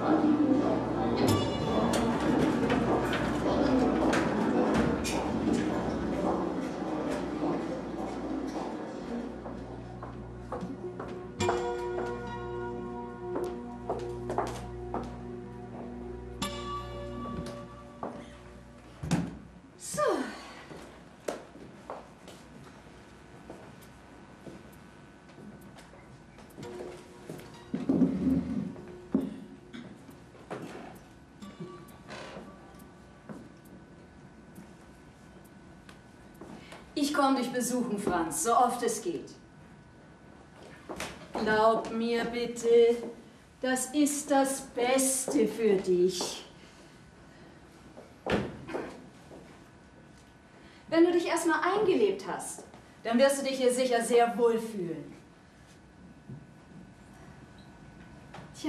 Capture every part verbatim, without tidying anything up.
Ich komme dich besuchen, Franz, so oft es geht. Glaub mir bitte, das ist das Beste für dich. Wenn du dich erstmal eingelebt hast, dann wirst du dich hier sicher sehr wohl fühlen. Tja.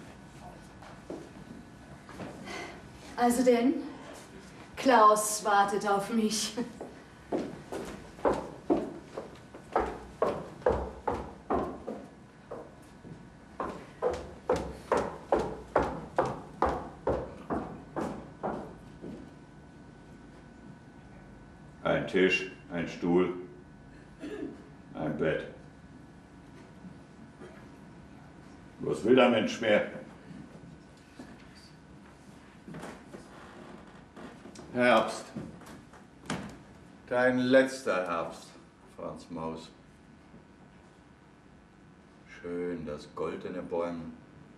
Also denn, Klaus wartet auf mich. Ein Tisch, ein Stuhl, ein Bett. Was will der Mensch mehr? Herbst. Dein letzter Herbst, Franz Maus. Schön das Gold in den Bäumen.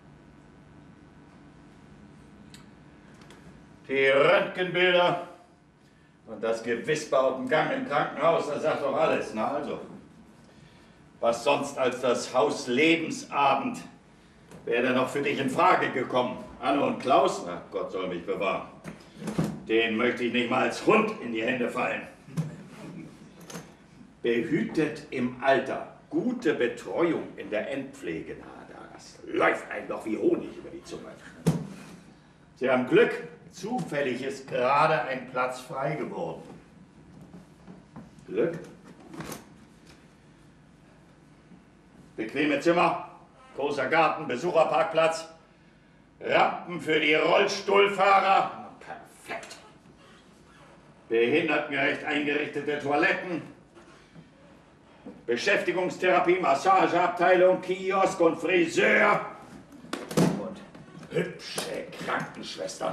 Die Röntgenbilder und das Gewisper auf dem Gang im Krankenhaus, das sagt doch alles. Na also, was sonst als das Haus Lebensabend wäre denn noch für dich in Frage gekommen? Anne und Klaus, na Gott soll mich bewahren, den möchte ich nicht mal als Hund in die Hände fallen. Behütet im Alter, gute Betreuung in der Endpflege, na, das läuft einem doch wie Honig über die Zunge. Sie haben Glück. Zufällig ist gerade ein Platz frei geworden. Glück. Bequeme Zimmer, großer Garten, Besucherparkplatz, Rampen für die Rollstuhlfahrer. Perfekt. Behindertengerecht eingerichtete Toiletten, Beschäftigungstherapie, Massageabteilung, Kiosk und Friseur und hübsche Krankenschwestern.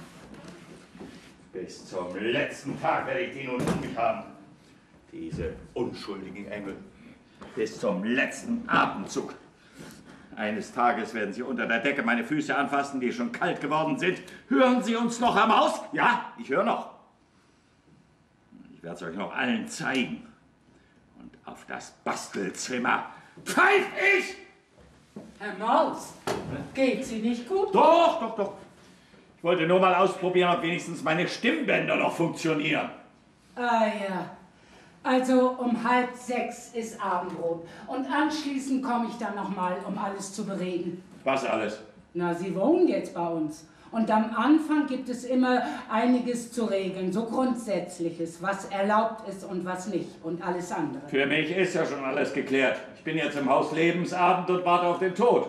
Bis zum letzten Tag werde ich die nun um mich haben. Diese unschuldigen Engel. Bis zum letzten Atemzug. Eines Tages werden Sie unter der Decke meine Füße anfassen, die schon kalt geworden sind. Hören Sie uns noch am Haus? Ja, ich höre noch. Ich werde es euch noch allen zeigen. Und auf das Bastelzimmer pfeif ich! Herr Maus, geht Sie nicht gut? Doch, doch, doch. Ich wollte nur mal ausprobieren, ob wenigstens meine Stimmbänder noch funktionieren. Ah ja. Also um halb sechs ist Abendbrot. Und anschließend komme ich dann nochmal, um alles zu bereden. Was alles? Na, Sie wohnen jetzt bei uns. Und am Anfang gibt es immer einiges zu regeln, so Grundsätzliches, was erlaubt ist und was nicht und alles andere. Für mich ist ja schon alles geklärt. Ich bin jetzt im Haus Lebensabend und warte auf den Tod.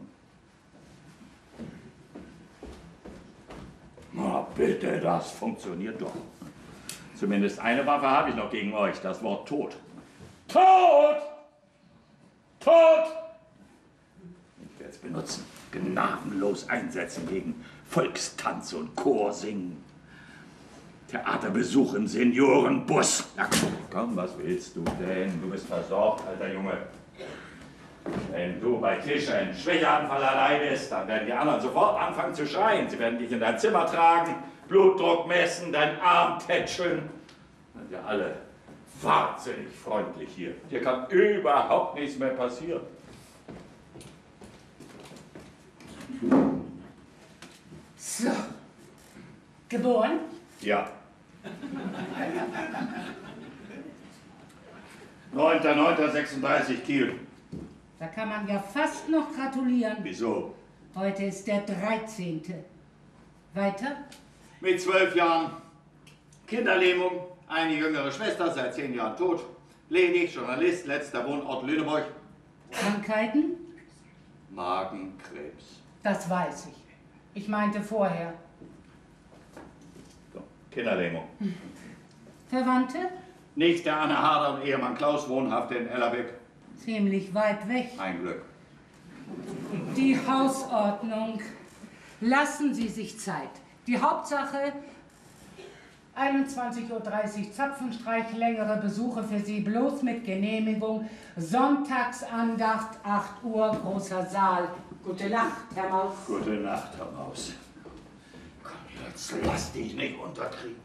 Na bitte, das funktioniert doch. Zumindest eine Waffe habe ich noch gegen euch, das Wort Tod. Tod! Tod! Ich werde es benutzen, gnadenlos einsetzen gegen Volkstanz und Chorsingen. Theaterbesuch im Seniorenbus. Na komm, komm, was willst du denn? Du bist versorgt, alter Junge. Wenn du bei Tisch einen Schwächeanfall erleidest, dann werden die anderen sofort anfangen zu schreien. Sie werden dich in dein Zimmer tragen, Blutdruck messen, deinen Arm tätscheln. Sind ja alle wahnsinnig freundlich hier. Hier kann überhaupt nichts mehr passieren. So. Geboren? Ja. neunter neunter sechsunddreißig Kiel. Da kann man ja fast noch gratulieren. Wieso? Heute ist der dreizehnte. Weiter? Mit zwölf Jahren. Kinderlähmung, eine jüngere Schwester, seit zehn Jahren tot. Ledig, Journalist, letzter Wohnort Lüneburg. Krankheiten? Magenkrebs. Das weiß ich. Ich meinte vorher. So, Kinderlähmung. Hm. Verwandte? Nicht der Anne Harder und Ehemann Klaus, wohnhaft in Ellerbeck. Ziemlich weit weg. Ein Glück. Die Hausordnung. Lassen Sie sich Zeit. Die Hauptsache, einundzwanzig Uhr dreißig Zapfenstreich, längere Besuche für Sie, bloß mit Genehmigung. Sonntagsandacht, acht Uhr, großer Saal. Gute Nacht, Herr Maus. Gute Nacht, Herr Maus. Komm, jetzt lass dich nicht unterkriegen.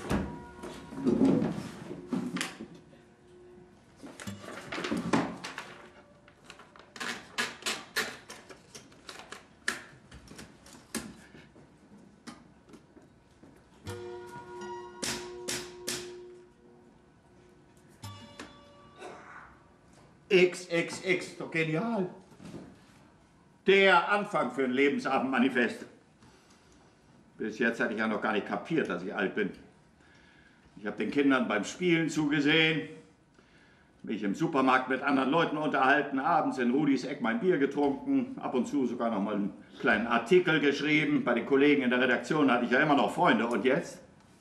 X X X, doch genial. Der Anfang für ein Lebensabendmanifest. Bis jetzt hatte ich ja noch gar nicht kapiert, dass ich alt bin. Ich habe den Kindern beim Spielen zugesehen, mich im Supermarkt mit anderen Leuten unterhalten, abends in Rudis Eck mein Bier getrunken, ab und zu sogar noch mal einen kleinen Artikel geschrieben. Bei den Kollegen in der Redaktion hatte ich ja immer noch Freunde. Und jetzt?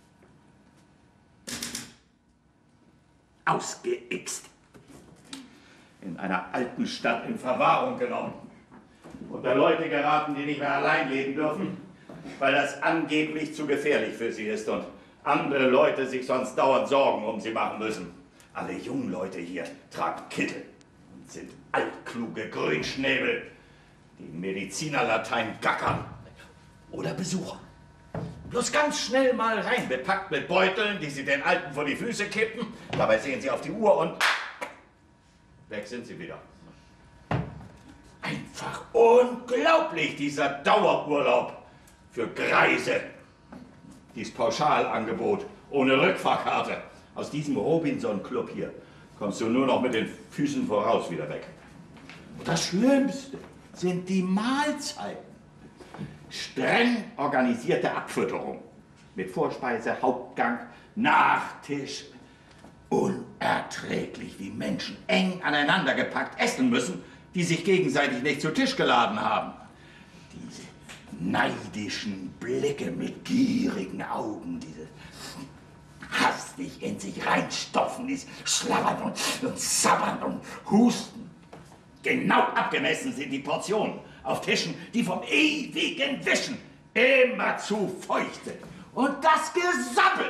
Ausgeixt. In einer alten Stadt in Verwahrung genommen. Unter Leute geraten, die nicht mehr allein leben dürfen, weil das angeblich zu gefährlich für sie ist und andere Leute sich sonst dauernd Sorgen um sie machen müssen. Alle jungen Leute hier tragen Kittel und sind altkluge Grünschnäbel, die Medizinerlatein gackern. Oder Besucher. Bloß ganz schnell mal rein, bepackt mit Beuteln, die sie den Alten vor die Füße kippen. Dabei sehen sie auf die Uhr und weg sind sie wieder. Einfach unglaublich, dieser Dauerurlaub für Greise. Dieses Pauschalangebot ohne Rückfahrkarte. Aus diesem Robinson-Club hier kommst du nur noch mit den Füßen voraus wieder weg. Und das Schlimmste sind die Mahlzeiten. Streng organisierte Abfütterung. Mit Vorspeise, Hauptgang, Nachtisch. Unerträglich, wie Menschen eng aneinander gepackt essen müssen, die sich gegenseitig nicht zu Tisch geladen haben. Diese neidischen Blicke mit gierigen Augen, diese hastig in sich reinstopfen, dieses Schlabbern und, und Sabbern und Husten. Genau abgemessen sind die Portionen auf Tischen, die vom ewigen Wischen immer zu feucht sind. Und das Gesabbel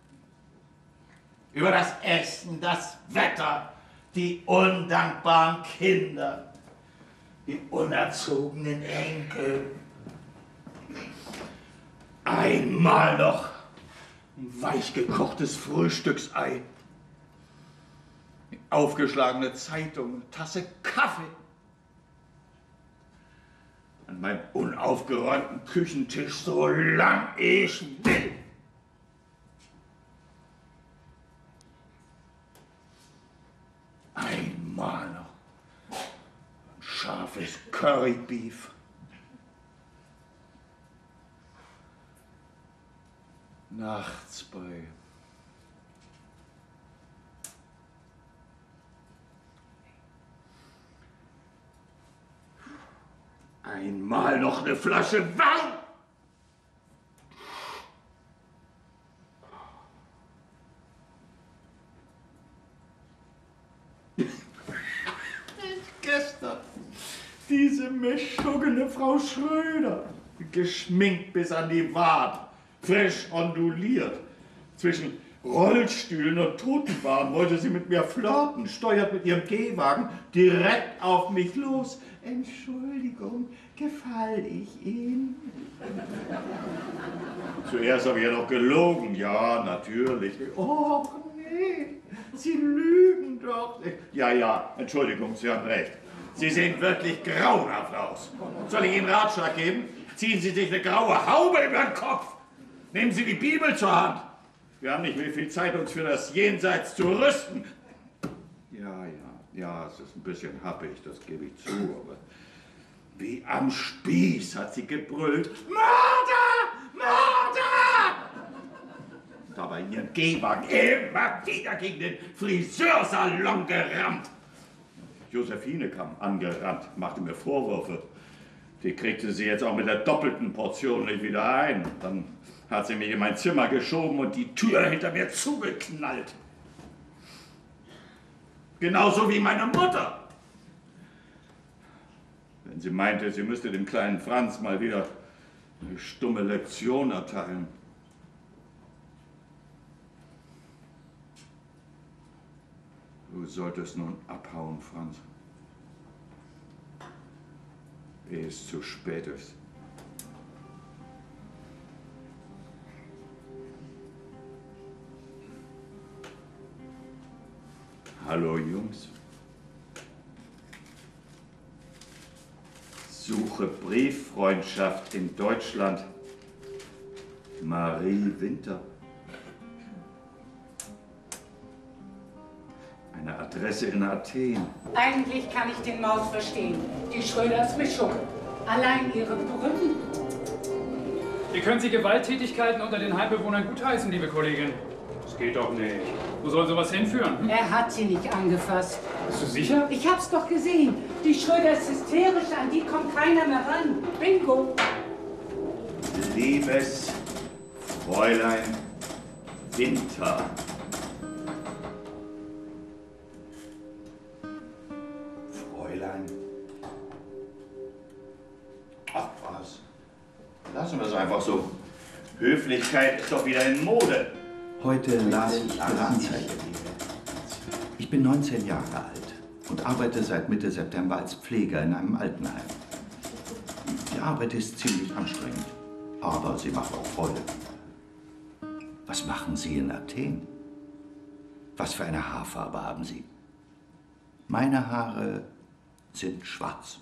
über das Essen, das Wetter, die undankbaren Kinder, die unerzogenen Enkel. Einmal noch ein weichgekochtes Frühstücksei, eine aufgeschlagene Zeitung, eine Tasse Kaffee. An meinem unaufgeräumten Küchentisch, so lang ich will. Einmal noch ein scharfes Currybeef. Nachts bei einmal noch eine Flasche Wein. Gestern diese meschuggene Frau Schröder, geschminkt bis an die Waden, frisch onduliert. Zwischen Rollstühlen und Totenbahnen wollte sie mit mir flirten, steuert mit ihrem Gehwagen direkt auf mich los. Entschuldigung, gefall ich Ihnen? Zuerst habe ich ja noch gelogen. Ja, natürlich. Och, nee, Sie lügen doch. Ja, ja, Entschuldigung, Sie haben recht. Sie sehen wirklich grauenhaft aus. Soll ich Ihnen Ratschlag geben? Ziehen Sie sich eine graue Haube über den Kopf. Nehmen Sie die Bibel zur Hand. Wir haben nicht mehr viel Zeit, uns für das Jenseits zu rüsten. Ja, ja, ja, es ist ein bisschen happig, das gebe ich zu, aber wie am Spieß hat sie gebrüllt: Mörder! Mörder! Dabei in ihren Gehwagen immer wieder gegen den Friseursalon gerammt. Josephine kam angerannt, machte mir Vorwürfe. Die kriegte sie jetzt auch mit der doppelten Portion nicht wieder ein. Dann hat sie mich in mein Zimmer geschoben und die Tür hinter mir zugeknallt. Genauso wie meine Mutter. Wenn sie meinte, sie müsste dem kleinen Franz mal wieder eine stumme Lektion erteilen. Du solltest nun abhauen, Franz. Ehe es zu spät ist. Hallo, Jungs. Suche Brieffreundschaft in Deutschland. Marie Winter. Eine Adresse in Athen. Eigentlich kann ich den Maus verstehen. Die Schröders Mischung. Allein ihre Brücken. Wie können Sie Gewalttätigkeiten unter den Heimbewohnern gutheißen, liebe Kollegin? Das geht doch nicht. Wo soll sowas hinführen? Hm? Er hat sie nicht angefasst. Bist du sicher? Ich hab's doch gesehen. Die Schröder ist hysterisch, an die kommt keiner mehr ran. Bingo. Liebes Fräulein Winter. Fräulein. Ach was. Lassen wir es einfach so. Höflichkeit ist doch wieder in Mode. Heute las ich Ihre Anzeige. Ich bin neunzehn Jahre alt und arbeite seit Mitte September als Pfleger in einem Altenheim. Die Arbeit ist ziemlich anstrengend, aber sie macht auch Freude. Was machen Sie in Athen? Was für eine Haarfarbe haben Sie? Meine Haare sind schwarz.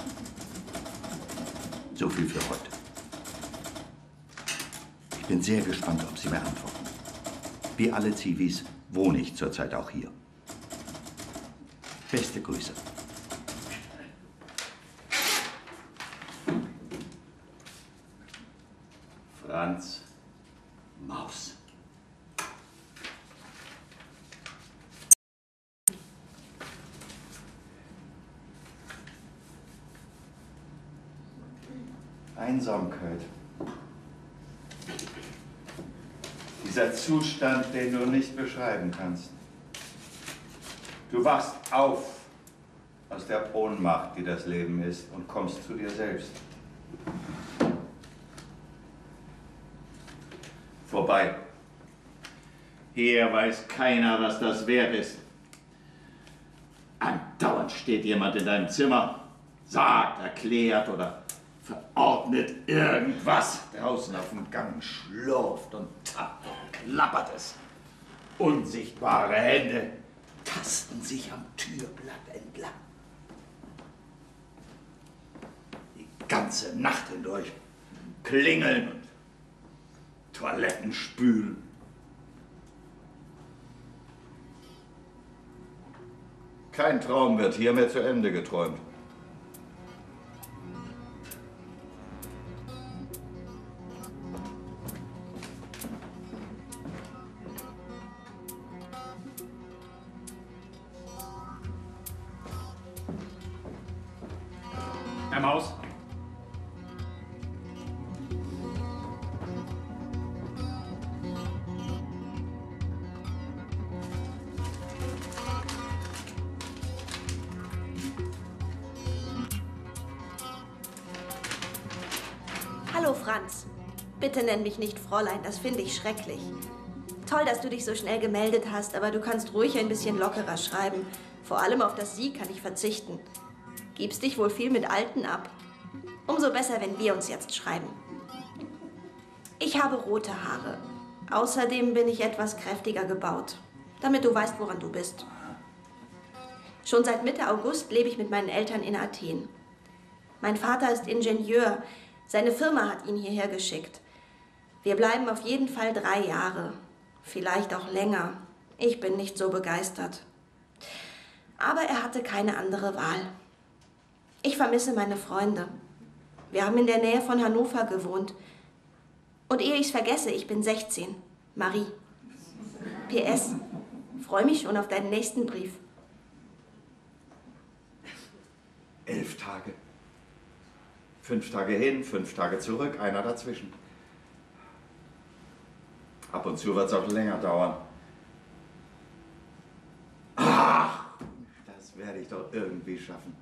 So viel für heute. Ich bin sehr gespannt, ob Sie mir antworten. Wie alle Zivis wohne ich zurzeit auch hier. Beste Grüße. Franz Maus. Einsamkeit. Dieser Zustand, den du nicht beschreiben kannst. Du wachst auf aus der Ohnmacht, die das Leben ist, und kommst zu dir selbst. Vorbei. Hier weiß keiner, was das wert ist. Andauernd steht jemand in deinem Zimmer, sagt, erklärt oder verordnet irgendwas. Draußen auf dem Gang schlurft und tappt und klappert es. Unsichtbare Hände tasten sich am Türblatt entlang. Die ganze Nacht hindurch klingeln und Toiletten spülen. Kein Traum wird hier mehr zu Ende geträumt. Herr Maus? Hallo Franz. Bitte nenn mich nicht Fräulein, das finde ich schrecklich. Toll, dass du dich so schnell gemeldet hast, aber du kannst ruhig ein bisschen lockerer schreiben. Vor allem auf das Sie kann ich verzichten. Gibst dich wohl viel mit Alten ab. Umso besser, wenn wir uns jetzt schreiben. Ich habe rote Haare. Außerdem bin ich etwas kräftiger gebaut, damit du weißt, woran du bist. Schon seit Mitte August lebe ich mit meinen Eltern in Athen. Mein Vater ist Ingenieur. Seine Firma hat ihn hierher geschickt. Wir bleiben auf jeden Fall drei Jahre. Vielleicht auch länger. Ich bin nicht so begeistert. Aber er hatte keine andere Wahl. Ich vermisse meine Freunde. Wir haben in der Nähe von Hannover gewohnt. Und ehe ich es vergesse, ich bin sechzehn. Marie. P S. Freue mich schon auf deinen nächsten Brief. Elf Tage. Fünf Tage hin, fünf Tage zurück, einer dazwischen. Ab und zu wird es auch länger dauern. Ach, das werde ich doch irgendwie schaffen.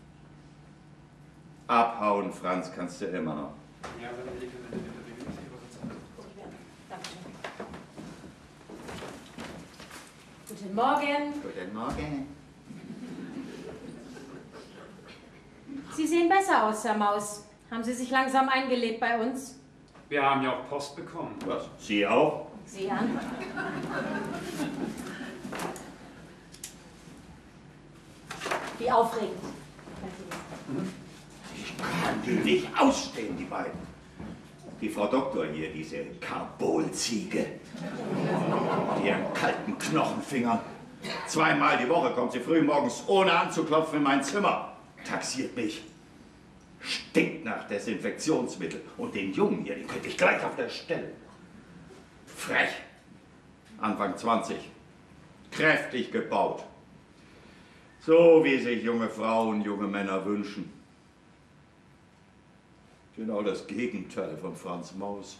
Abhauen, Franz, kannst du immer noch. Ja, aber die Guten Morgen. Guten Morgen. Sie sehen besser aus, Herr Maus. Haben Sie sich langsam eingelebt bei uns? Wir haben ja auch Post bekommen. Was? Sie auch? Sie an. Wie aufregend. Ich kann die nicht ausstehen, die beiden. Die Frau Doktor hier, diese Karbolziege. Mit ihren kalten Knochenfingern. Zweimal die Woche kommt sie früh morgens ohne anzuklopfen in mein Zimmer. Taxiert mich. Stinkt nach Desinfektionsmittel. Und den Jungen hier, den könnte ich gleich auf der Stelle. Frech. Anfang zwanzig. Kräftig gebaut. So wie sich junge Frauen, junge Männer wünschen. Genau das Gegenteil von Franz Maus.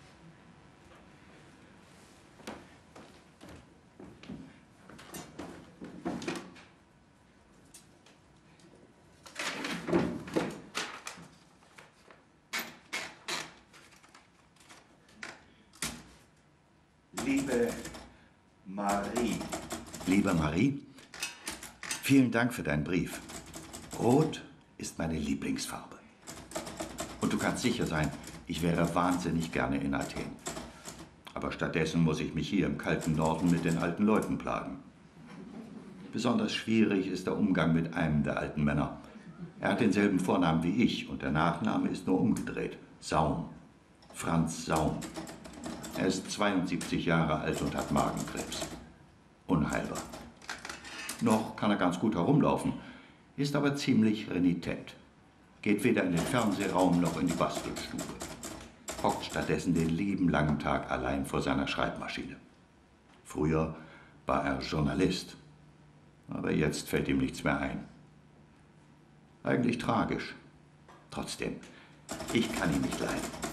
Liebe Marie. Liebe Marie, vielen Dank für deinen Brief. Rot ist meine Lieblingsfarbe. Und du kannst sicher sein, ich wäre wahnsinnig gerne in Athen. Aber stattdessen muss ich mich hier im kalten Norden mit den alten Leuten plagen. Besonders schwierig ist der Umgang mit einem der alten Männer. Er hat denselben Vornamen wie ich und der Nachname ist nur umgedreht. Saum. Franz Saum. Er ist zweiundsiebzig Jahre alt und hat Magenkrebs. Unheilbar. Noch kann er ganz gut herumlaufen, ist aber ziemlich renitent. Geht weder in den Fernsehraum noch in die Bastelstube. Hockt stattdessen den lieben langen Tag allein vor seiner Schreibmaschine. Früher war er Journalist, aber jetzt fällt ihm nichts mehr ein. Eigentlich tragisch. Trotzdem, ich kann ihn nicht leiden.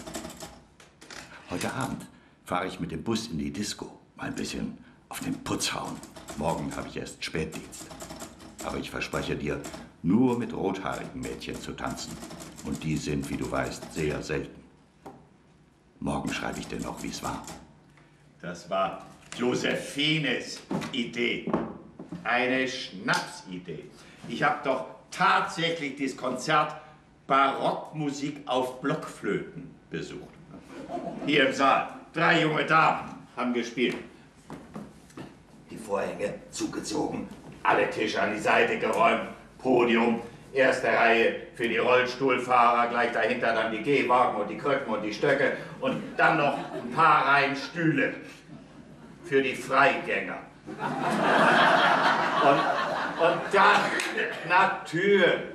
Heute Abend fahre ich mit dem Bus in die Disco. Mal ein bisschen auf den Putz hauen. Morgen habe ich erst Spätdienst. Aber ich verspreche dir, nur mit rothaarigen Mädchen zu tanzen. Und die sind, wie du weißt, sehr selten. Morgen schreibe ich dir noch, wie es war. Das war Josephines Idee. Eine Schnapsidee. Ich habe doch tatsächlich dieses Konzert Barockmusik auf Blockflöten besucht. Hier im Saal. Drei junge Damen haben gespielt. Die Vorhänge zugezogen, alle Tische an die Seite geräumt, Podium, erste Reihe für die Rollstuhlfahrer, gleich dahinter dann die Gehwagen und die Krücken und die Stöcke und dann noch ein paar Reihen Stühle für die Freigänger. Und, und dann natürlich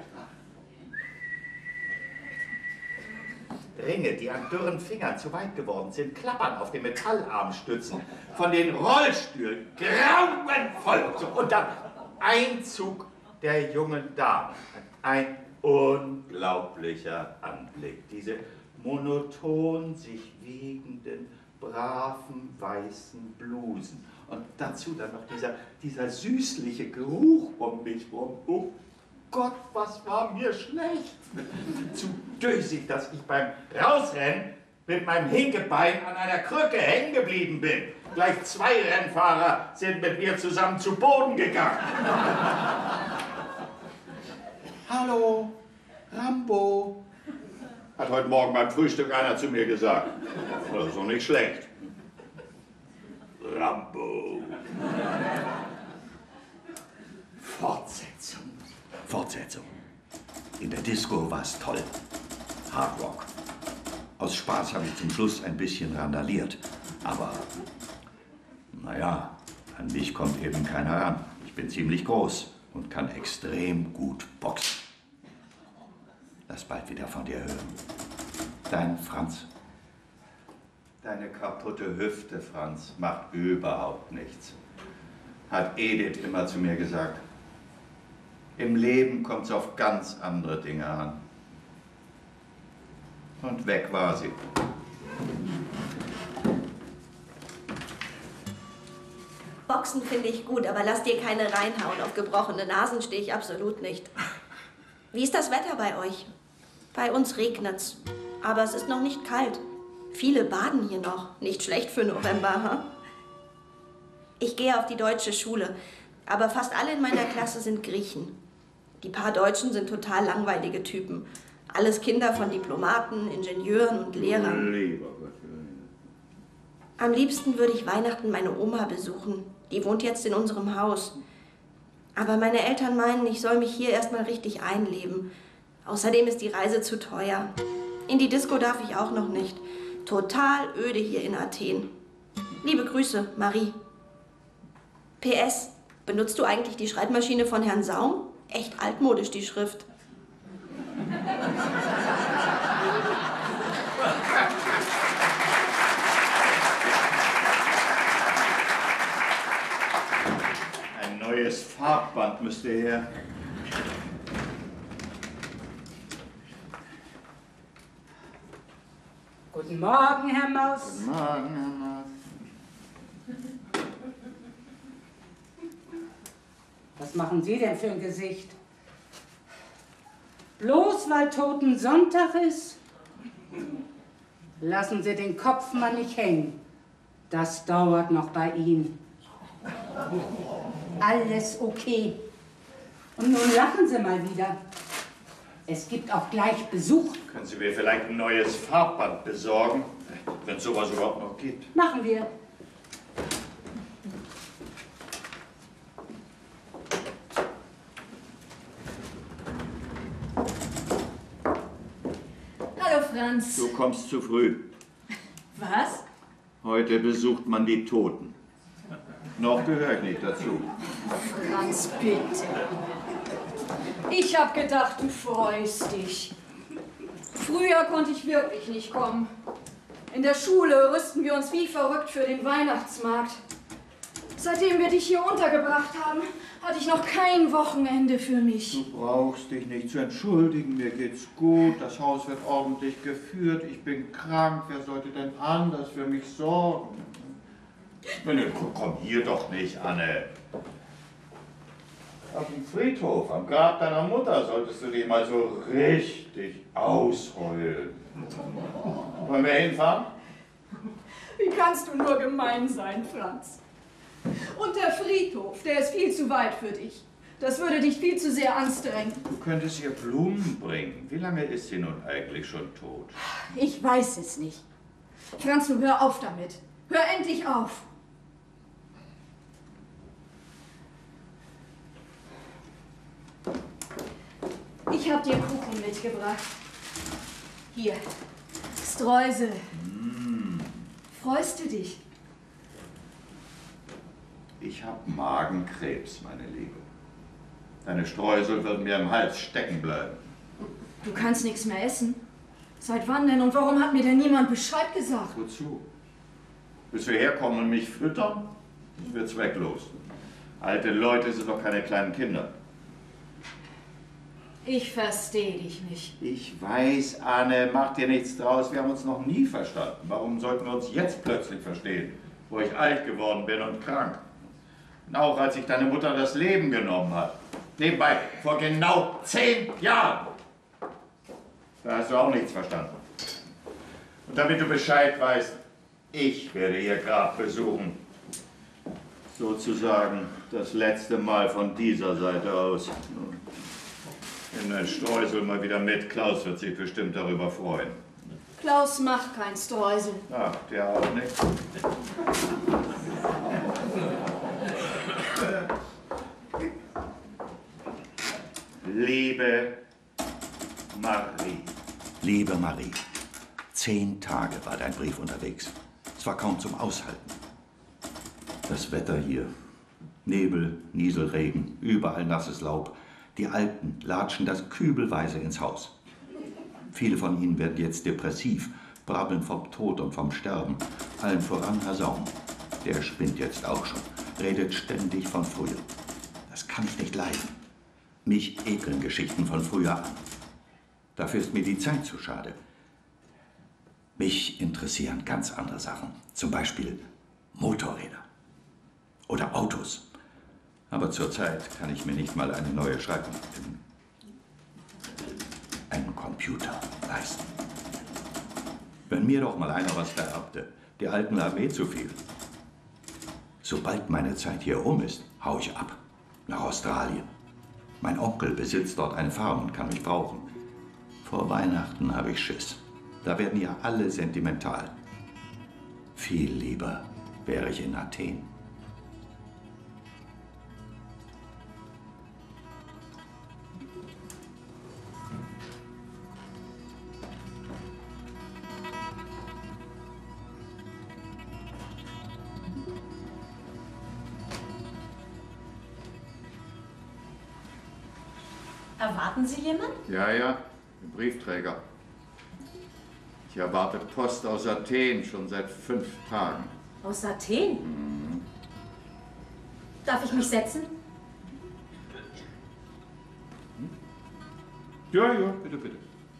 Ringe, die an dürren Fingern zu weit geworden sind, klappern auf den Metallarmstützen von den Rollstühlen grauenvoll. Und dann Einzug der jungen Damen. Ein unglaublicher Anblick. Diese monoton sich wiegenden, braven, weißen Blusen. Und dazu dann noch dieser, dieser süßliche Geruch um mich rum. Oh Gott, was war mir schlecht. Zu dösig, dass ich beim Rausrennen mit meinem Hinkebein an einer Krücke hängen geblieben bin. Gleich zwei Rennfahrer sind mit mir zusammen zu Boden gegangen. Hallo, Rambo, hat heute Morgen beim Frühstück einer zu mir gesagt. Das ist doch nicht schlecht. Rambo. Fortsetzung. Fortsetzung. In der Disco war es toll. Hardrock. Aus Spaß habe ich zum Schluss ein bisschen randaliert. Aber, naja, an mich kommt eben keiner ran. Ich bin ziemlich groß und kann extrem gut boxen. Lass bald wieder von dir hören. Dein Franz. Deine kaputte Hüfte, Franz, macht überhaupt nichts. Hat Edith immer zu mir gesagt. Im Leben kommt es auf ganz andere Dinge an. Und weg war sie. Boxen finde ich gut, aber lass dir keine reinhauen. Auf gebrochene Nasen stehe ich absolut nicht. Wie ist das Wetter bei euch? Bei uns regnet's, aber es ist noch nicht kalt. Viele baden hier noch. Nicht schlecht für November, hm? Ich gehe auf die deutsche Schule, aber fast alle in meiner Klasse sind Griechen. Die paar Deutschen sind total langweilige Typen. Alles Kinder von Diplomaten, Ingenieuren und Lehrern. Lieber Gott. Am liebsten würde ich Weihnachten meine Oma besuchen. Die wohnt jetzt in unserem Haus. Aber meine Eltern meinen, ich soll mich hier erstmal richtig einleben. Außerdem ist die Reise zu teuer. In die Disco darf ich auch noch nicht. Total öde hier in Athen. Liebe Grüße, Marie. P S. Benutzt du eigentlich die Schreibmaschine von Herrn Saum? Echt altmodisch, die Schrift. Ein neues Farbband müsste her. Guten Morgen, Herr Maus. Guten Morgen, Herr Maus. Was machen Sie denn für ein Gesicht? Bloß weil Totensonntag ist? Lassen Sie den Kopf mal nicht hängen. Das dauert noch bei Ihnen. Alles okay. Und nun lachen Sie mal wieder. Es gibt auch gleich Besuch. Können Sie mir vielleicht ein neues Farbband besorgen, wenn es sowas überhaupt noch gibt? Machen wir. Hallo, Franz. Du kommst zu früh. Was? Heute besucht man die Toten. Noch gehöre ich nicht dazu. Franz, bitte. Ich hab gedacht, du freust dich. Früher konnte ich wirklich nicht kommen. In der Schule rüsten wir uns wie verrückt für den Weihnachtsmarkt. Seitdem wir dich hier untergebracht haben, hatte ich noch kein Wochenende für mich. Du brauchst dich nicht zu entschuldigen, mir geht's gut, das Haus wird ordentlich geführt, ich bin krank, wer sollte denn anders für mich sorgen? Komm hier doch nicht, Anne. Auf dem Friedhof, am Grab deiner Mutter, solltest du dich mal so richtig ausheulen. Wollen wir hinfahren? Wie kannst du nur gemein sein, Franz? Und der Friedhof, der ist viel zu weit für dich. Das würde dich viel zu sehr anstrengen. Du könntest ihr Blumen bringen. Wie lange ist sie nun eigentlich schon tot? Ich weiß es nicht. Franz, du hör auf damit. Hör endlich auf. Ich habe dir Kuchen mitgebracht. Hier, Streusel. Mm. Freust du dich? Ich habe Magenkrebs, meine Liebe. Deine Streusel würden mir im Hals stecken bleiben. Du kannst nichts mehr essen. Seit wann denn und warum hat mir denn niemand Bescheid gesagt? Wozu? Bis wir herkommen und mich füttern? Ich wird zwecklos. Alte Leute sind doch keine kleinen Kinder. Ich verstehe dich nicht. Ich weiß, Anne, mach dir nichts draus. Wir haben uns noch nie verstanden. Warum sollten wir uns jetzt plötzlich verstehen, wo ich alt geworden bin und krank? Und auch als sich deine Mutter das Leben genommen hat. Nebenbei, vor genau zehn Jahren. Da hast du auch nichts verstanden. Und damit du Bescheid weißt, ich werde ihr Grab besuchen. Sozusagen das letzte Mal von dieser Seite aus. Nimm dein Streusel mal wieder mit. Klaus wird sich bestimmt darüber freuen. Klaus macht kein Streusel. Ach, der auch nicht. Liebe Marie. Liebe Marie, zehn Tage war dein Brief unterwegs. Es war kaum zum Aushalten. Das Wetter hier. Nebel, Nieselregen, überall nasses Laub. Die Alten latschen das kübelweise ins Haus. Viele von ihnen werden jetzt depressiv, brabbeln vom Tod und vom Sterben. Allen voran Herr Saum. Der spinnt jetzt auch schon, redet ständig von früher. Das kann ich nicht leiden. Mich ekeln Geschichten von früher an. Dafür ist mir die Zeit zu schade. Mich interessieren ganz andere Sachen. Zum Beispiel Motorräder oder Autos. Aber zurzeit kann ich mir nicht mal eine neue Schreibmaschine, einen Computer leisten. Wenn mir doch mal einer was vererbte, die Alten haben eh zu viel. Sobald meine Zeit hier rum ist, hau ich ab. Nach Australien. Mein Onkel besitzt dort eine Farm und kann mich brauchen. Vor Weihnachten habe ich Schiss. Da werden ja alle sentimental. Viel lieber wäre ich in Athen. Erwarten Sie jemanden? Ja, ja, ein Briefträger. Ich erwarte Post aus Athen schon seit fünf Tagen. Aus Athen? Mhm. Darf ich mich setzen? Ja, ja, bitte, bitte.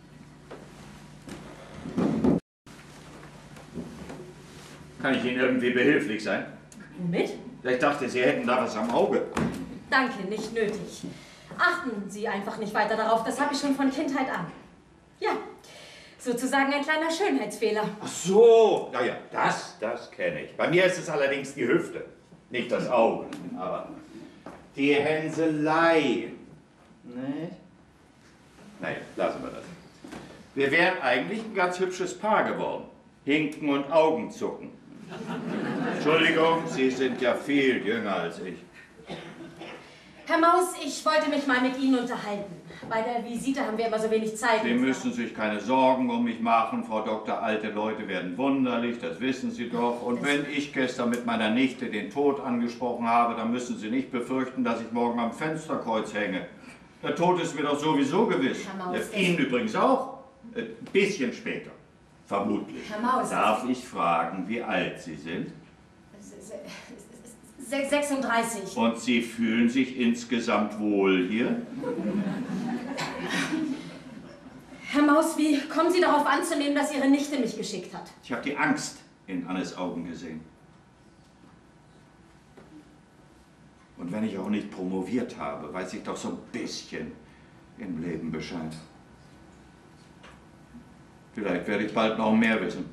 Kann ich Ihnen irgendwie behilflich sein? Womit? Ich dachte, Sie hätten da was am Auge. Danke, nicht nötig. Achten Sie einfach nicht weiter darauf, das habe ich schon von Kindheit an. Ja, sozusagen ein kleiner Schönheitsfehler. Ach so, naja, das, das kenne ich. Bei mir ist es allerdings die Hüfte, nicht das Auge. Aber die Hänselei. Nicht? Naja, lassen wir das. Wir wären eigentlich ein ganz hübsches Paar geworden. Hinken und Augenzucken. Entschuldigung, Sie sind ja viel jünger als ich. Herr Maus, ich wollte mich mal mit Ihnen unterhalten. Bei der Visite haben wir immer so wenig Zeit. Sie müssen sich keine Sorgen um mich machen, Frau Doktor. Alte Leute werden wunderlich, das wissen Sie doch. Und wenn ich gestern mit meiner Nichte den Tod angesprochen habe, dann müssen Sie nicht befürchten, dass ich morgen am Fensterkreuz hänge. Der Tod ist mir doch sowieso gewiss. Herr Maus, Ja, Ihnen übrigens auch. Ein bisschen später. Vermutlich. Herr Maus. Darf ich fragen, wie alt Sie sind? sechsunddreißig. Und Sie fühlen sich insgesamt wohl hier? Herr Maus, wie kommen Sie darauf anzunehmen, dass Ihre Nichte mich geschickt hat? Ich habe die Angst in Annes Augen gesehen. Und wenn ich auch nicht promoviert habe, weiß ich doch so ein bisschen im Leben Bescheid. Vielleicht werde ich bald noch mehr wissen.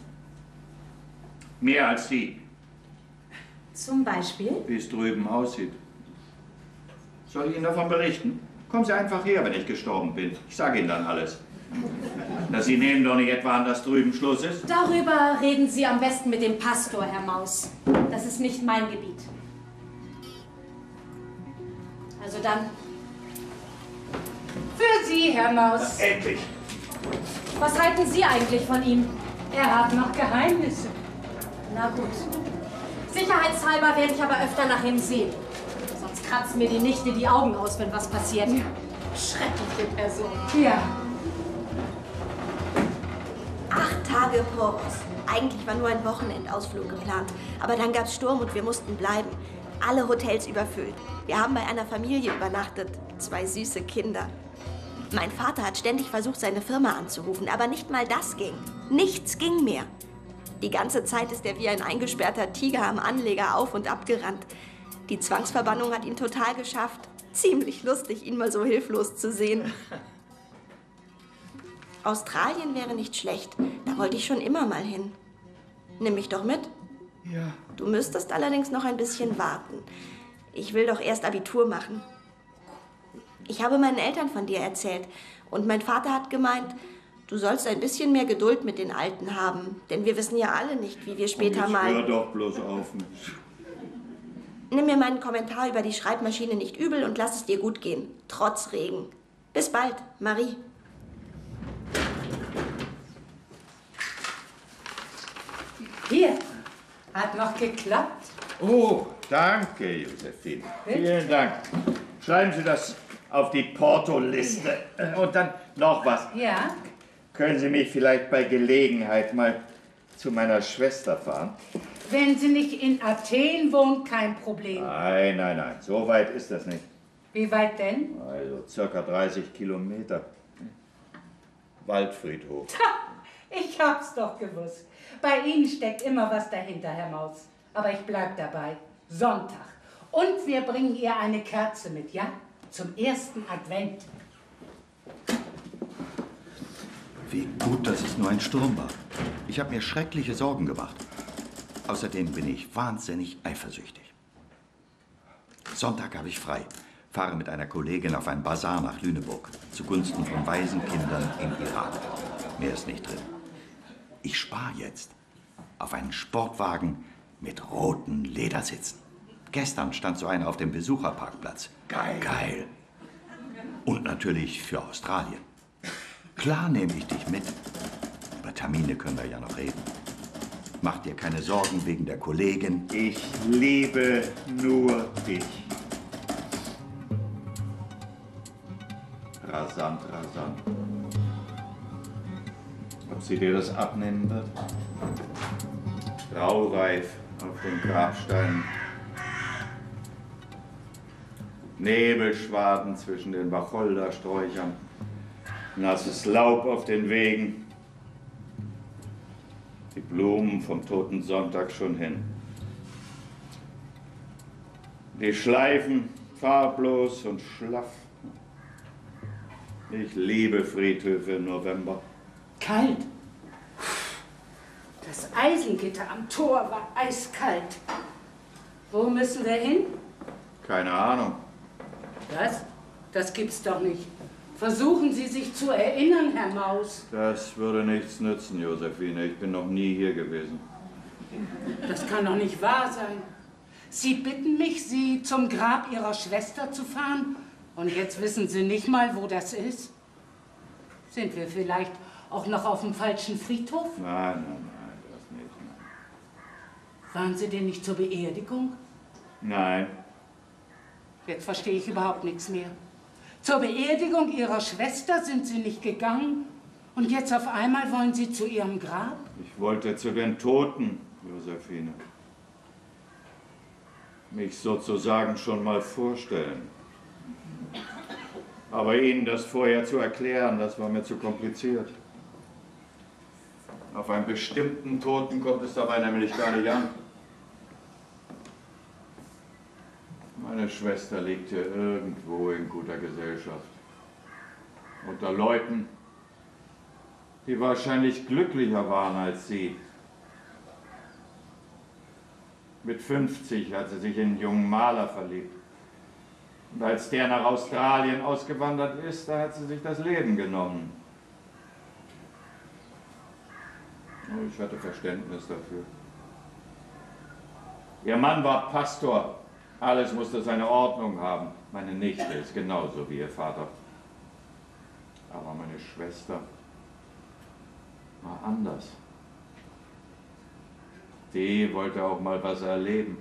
Mehr als Sie. Zum Beispiel? Wie es drüben aussieht. Soll ich Ihnen davon berichten? Kommen Sie einfach her, wenn ich gestorben bin. Ich sage Ihnen dann alles. Na, Sie nehmen doch nicht etwa an, dass drüben Schluss ist? Darüber reden Sie am besten mit dem Pastor, Herr Maus. Das ist nicht mein Gebiet. Also dann. Für Sie, Herr Maus. Na, endlich! Was halten Sie eigentlich von ihm? Er hat noch Geheimnisse. Na gut. Sicherheitshalber werde ich aber öfter nach ihm sehen. Sonst kratzt mir die Nichte die Augen aus, wenn was passiert. Ja. Schreckliche Person. Ja. Acht Tage Poros. Eigentlich war nur ein Wochenendausflug geplant. Aber dann gab's Sturm und wir mussten bleiben. Alle Hotels überfüllt. Wir haben bei einer Familie übernachtet. Zwei süße Kinder. Mein Vater hat ständig versucht, seine Firma anzurufen, aber nicht mal das ging. Nichts ging mehr. Die ganze Zeit ist er wie ein eingesperrter Tiger am Anleger auf und ab gerannt. Die Zwangsverbannung hat ihn total geschafft. Ziemlich lustig, ihn mal so hilflos zu sehen. Australien wäre nicht schlecht. Da wollte ich schon immer mal hin. Nimm mich doch mit. Ja. Du müsstest allerdings noch ein bisschen warten. Ich will doch erst Abitur machen. Ich habe meinen Eltern von dir erzählt. Und mein Vater hat gemeint, du sollst ein bisschen mehr Geduld mit den Alten haben. Denn wir wissen ja alle nicht, wie wir später Und mal... hör doch bloß auf. Nimm mir meinen Kommentar über die Schreibmaschine nicht übel und lass es dir gut gehen. Trotz Regen. Bis bald, Marie. Hier. Hat noch geklappt. Oh, danke, Josephine. Vielen Dank. Schreiben Sie das auf die Portoliste. Und dann noch was. Ja. Können Sie mich vielleicht bei Gelegenheit mal zu meiner Schwester fahren? Wenn sie nicht in Athen wohnt, kein Problem. Nein, nein, nein. So weit ist das nicht. Wie weit denn? Also circa dreißig Kilometer. Waldfriedhof. Ich hab's doch gewusst. Bei Ihnen steckt immer was dahinter, Herr Maus. Aber ich bleib dabei. Sonntag. Und wir bringen ihr eine Kerze mit, ja? Zum ersten Advent. Wie gut, dass es nur ein Sturm war. Ich habe mir schreckliche Sorgen gemacht. Außerdem bin ich wahnsinnig eifersüchtig. Sonntag habe ich frei. Fahre mit einer Kollegin auf einen Basar nach Lüneburg. Zugunsten von Waisenkindern im Irak. Mehr ist nicht drin. Ich spare jetzt auf einen Sportwagen mit roten Ledersitzen. Gestern stand so einer auf dem Besucherparkplatz. Geil. Geil. Und natürlich für Australien. Klar nehme ich dich mit. Über Termine können wir ja noch reden. Mach dir keine Sorgen wegen der Kollegin. Ich liebe nur dich. Rasant, rasant. Ob sie dir das abnehmen wird? Graureif auf den Grabsteinen. Nebelschwaden zwischen den Wacholdersträuchern. Nasses Laub auf den Wegen. Die Blumen vom toten Sonntag schon hin. Die Schleifen farblos und schlaff. Ich liebe Friedhöfe im November. Kalt. Das Eisengitter am Tor war eiskalt. Wo müssen wir hin? Keine Ahnung. Was? Das gibt's doch nicht. Versuchen Sie sich zu erinnern, Herr Maus. Das würde nichts nützen, Josephine. Ich bin noch nie hier gewesen. Das kann doch nicht wahr sein. Sie bitten mich, Sie zum Grab Ihrer Schwester zu fahren? Und jetzt wissen Sie nicht mal, wo das ist? Sind wir vielleicht auch noch auf dem falschen Friedhof? Nein, nein, nein, das nicht. Nein. Waren Sie denn nicht zur Beerdigung? Nein. Jetzt verstehe ich überhaupt nichts mehr. Zur Beerdigung Ihrer Schwester sind Sie nicht gegangen und jetzt auf einmal wollen Sie zu Ihrem Grab? Ich wollte zu den Toten, Josephine. Mich sozusagen schon mal vorstellen. Aber Ihnen das vorher zu erklären, das war mir zu kompliziert. Auf einen bestimmten Toten kommt es dabei nämlich gar nicht an. Meine Schwester liegt hier irgendwo in guter Gesellschaft. Unter Leuten, die wahrscheinlich glücklicher waren als sie. Mit fünfzig hat sie sich in einen jungen Maler verliebt. Und als der nach Australien ausgewandert ist, da hat sie sich das Leben genommen. Ich hatte Verständnis dafür. Ihr Mann war Pastor. Alles musste seine Ordnung haben. Meine Nichte ist genauso wie ihr Vater. Aber meine Schwester war anders. Die wollte auch mal was erleben.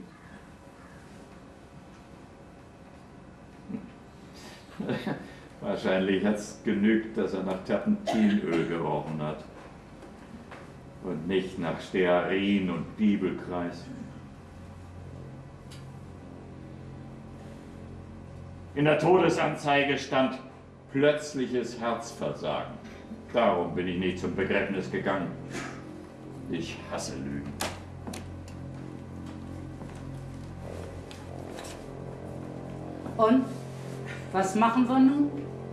Wahrscheinlich hat es genügt, dass er nach Terpentinöl gerochen hat. Und nicht nach Stearin und Bibelkreis. In der Todesanzeige stand plötzliches Herzversagen. Darum bin ich nicht zum Begräbnis gegangen. Ich hasse Lügen. Und? Was machen wir nun?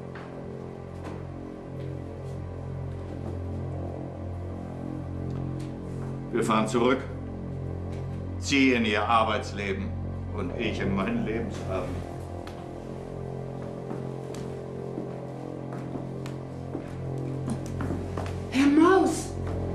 Wir fahren zurück. Sie in ihr Arbeitsleben und ich in meinen Lebensabend. Herr Maus!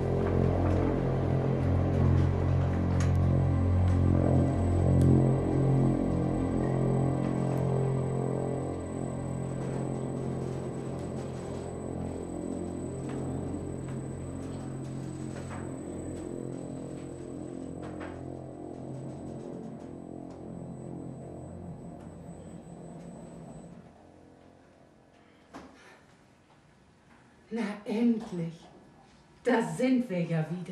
Na endlich, da sind wir ja wieder.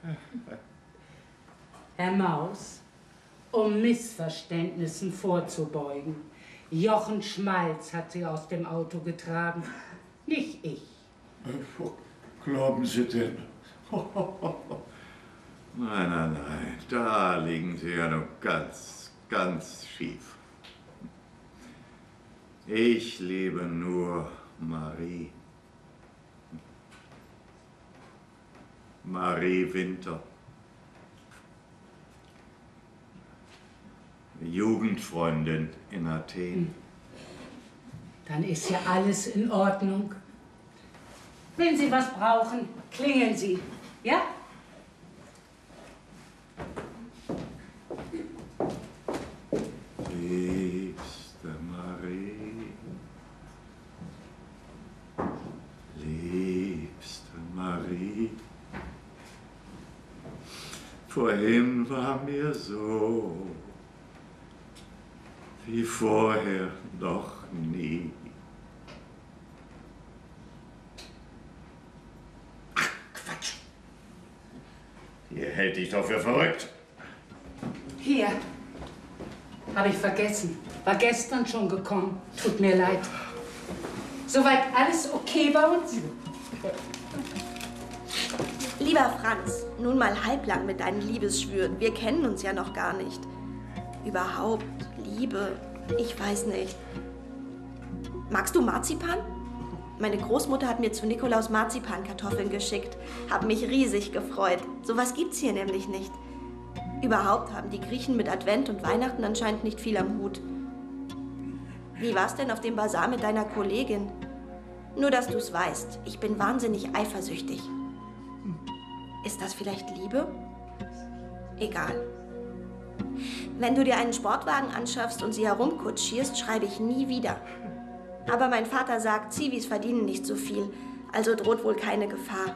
Herr Maus, um Missverständnissen vorzubeugen, Jochen Schmalz hat sie aus dem Auto getragen, nicht ich. Wo glauben Sie denn? Nein, nein, nein, da liegen Sie ja noch ganz, ganz schief. Ich liebe nur Marie. Marie Winter. Jugendfreundin in Athen. Dann ist ja alles in Ordnung. Wenn Sie was brauchen, klingeln Sie, ja? Liebste Marie, liebste Marie, vorhin war mir so, wie vorher noch nie. Ach, Quatsch! Ihr hält dich doch für verrückt. Hier. Habe ich vergessen. War gestern schon gekommen. Tut mir leid. Soweit alles okay bei uns? Lieber Franz, nun mal halblang mit deinen Liebesschwüren. Wir kennen uns ja noch gar nicht. Überhaupt, Liebe, ich weiß nicht. Magst du Marzipan? Meine Großmutter hat mir zu Nikolaus Marzipankartoffeln geschickt. Hab mich riesig gefreut. Sowas gibt's hier nämlich nicht. Überhaupt haben die Griechen mit Advent und Weihnachten anscheinend nicht viel am Hut. Wie war's denn auf dem Basar mit deiner Kollegin? Nur, dass du's weißt, ich bin wahnsinnig eifersüchtig. Ist das vielleicht Liebe? Egal. Wenn du dir einen Sportwagen anschaffst und sie herumkutschierst, schreibe ich nie wieder. Aber mein Vater sagt, Zivis verdienen nicht so viel, also droht wohl keine Gefahr.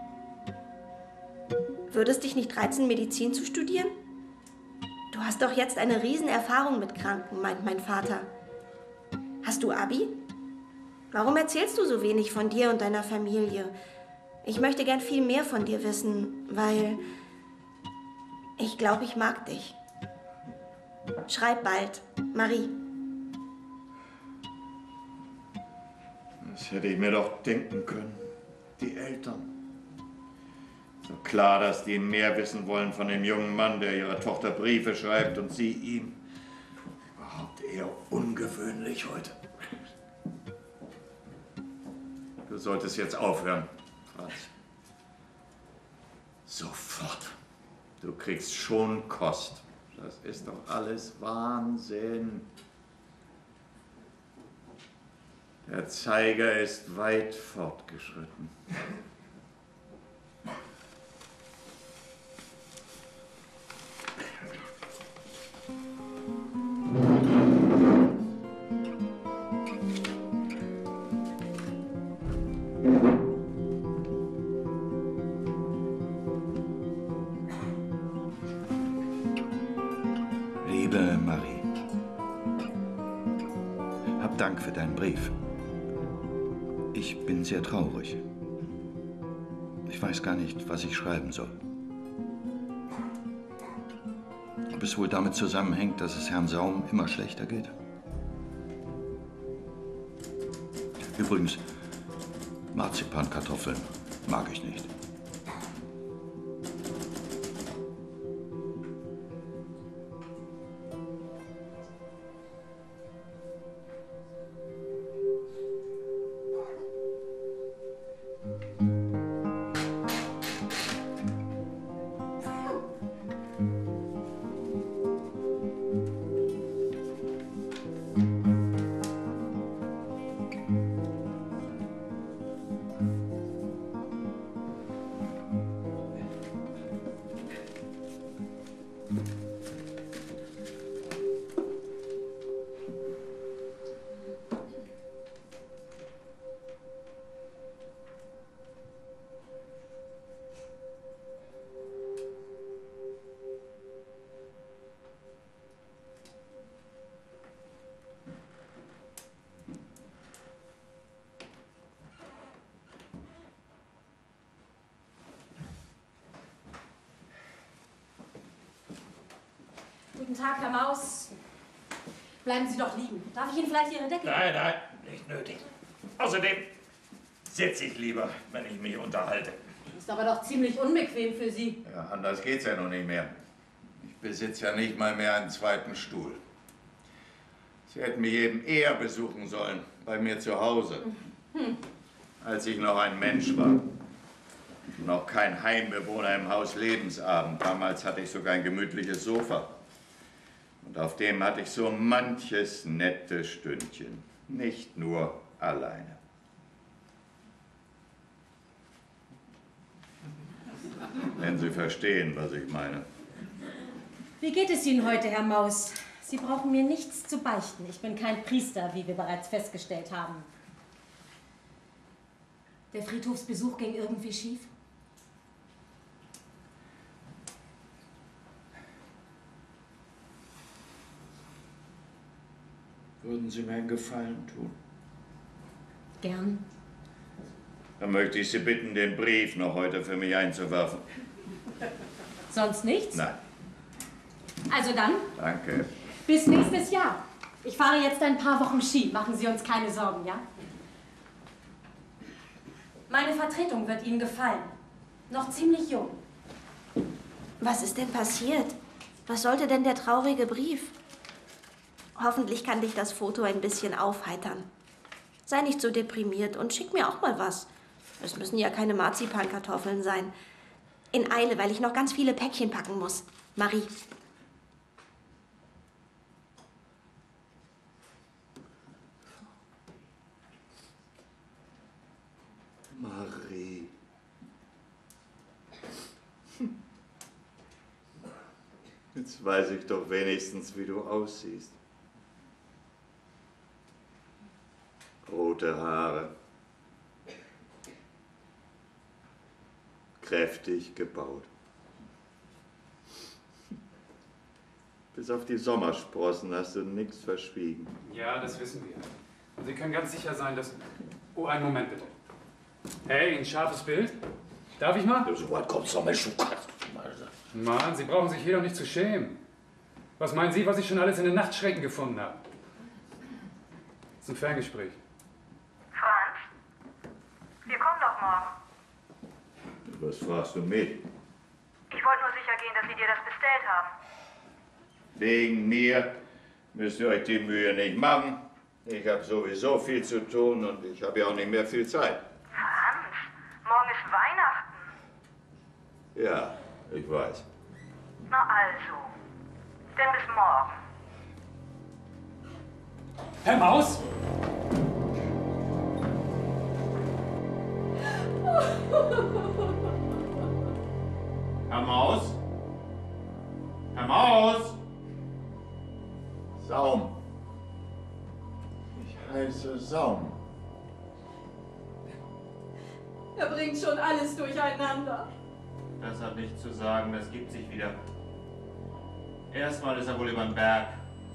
Würde es dich nicht reizen, Medizin zu studieren? Du hast doch jetzt eine Riesenerfahrung mit Kranken, meint mein Vater. Hast du Abi? Warum erzählst du so wenig von dir und deiner Familie? Ich möchte gern viel mehr von dir wissen, weil ich glaube, ich mag dich. Schreib bald, Marie. Das hätte ich mir doch denken können. Die Eltern. So klar, dass die mehr wissen wollen von dem jungen Mann, der ihrer Tochter Briefe schreibt und sie ihm. Überhaupt eher ungewöhnlich heute. Du solltest jetzt aufhören, Franz. Sofort. Du kriegst schon Kost. Das ist doch alles Wahnsinn. Der Zeiger ist weit fortgeschritten. Liebe Marie, hab Dank für deinen Brief. Ich bin sehr traurig. Ich weiß gar nicht, was ich schreiben soll. Ob es wohl damit zusammenhängt, dass es Herrn Saum immer schlechter geht? Übrigens, Marzipankartoffeln mag ich nicht. Guten Tag, Herr Maus. Bleiben Sie doch liegen. Darf ich Ihnen vielleicht Ihre Decke... Nein, nein, nicht nötig. Außerdem sitze ich lieber, wenn ich mich unterhalte. Ist aber doch ziemlich unbequem für Sie. Ja, anders geht's ja noch nicht mehr. Ich besitze ja nicht mal mehr einen zweiten Stuhl. Sie hätten mich eben eher besuchen sollen, bei mir zu Hause. Hm. Als ich noch ein Mensch war. Noch kein Heimbewohner im Haus Lebensabend. Damals hatte ich sogar ein gemütliches Sofa. Und auf dem hatte ich so manches nette Stündchen. Nicht nur alleine. Wenn Sie verstehen, was ich meine. Wie geht es Ihnen heute, Herr Maus? Sie brauchen mir nichts zu beichten. Ich bin kein Priester, wie wir bereits festgestellt haben. Der Friedhofsbesuch ging irgendwie schief? Würden Sie mir einen Gefallen tun? Gern. Dann möchte ich Sie bitten, den Brief noch heute für mich einzuwerfen. Sonst nichts? Nein. Also dann, Danke. bis nächstes Jahr. Ich fahre jetzt ein paar Wochen Ski. Machen Sie uns keine Sorgen, ja? Meine Vertretung wird Ihnen gefallen. Noch ziemlich jung. Was ist denn passiert? Was sollte denn der traurige Brief? Hoffentlich kann dich das Foto ein bisschen aufheitern. Sei nicht so deprimiert und schick mir auch mal was. Es müssen ja keine Marzipankartoffeln sein. In Eile, weil ich noch ganz viele Päckchen packen muss. Marie. Marie. Jetzt weiß ich doch wenigstens, wie du aussiehst. Rote Haare. Kräftig gebaut. Bis auf die Sommersprossen hast du nichts verschwiegen. Ja, das wissen wir. Und Sie können ganz sicher sein, dass... Oh, einen Moment bitte. Hey, ein scharfes Bild? Darf ich mal? So weit kommt's doch mal schon. Mann, Sie brauchen sich hier doch nicht zu schämen. Was meinen Sie, was ich schon alles in den Nachtschrecken gefunden habe? Das ist ein Ferngespräch. Franz, wir kommen doch morgen. Was fragst du mich? Ich wollte nur sicher gehen, dass Sie dir das bestellt haben. Wegen mir müsst ihr euch die Mühe nicht machen. Ich habe sowieso viel zu tun und ich habe ja auch nicht mehr viel Zeit. Franz, morgen ist Weihnachten. Ja, ich weiß. Na also, denn bis morgen. Herr Maus! Herr Maus? Herr Maus? Saum. Ich heiße Saum. Er bringt schon alles durcheinander. Das hat nichts zu sagen, das gibt sich wieder. Erstmal ist er wohl über den Berg.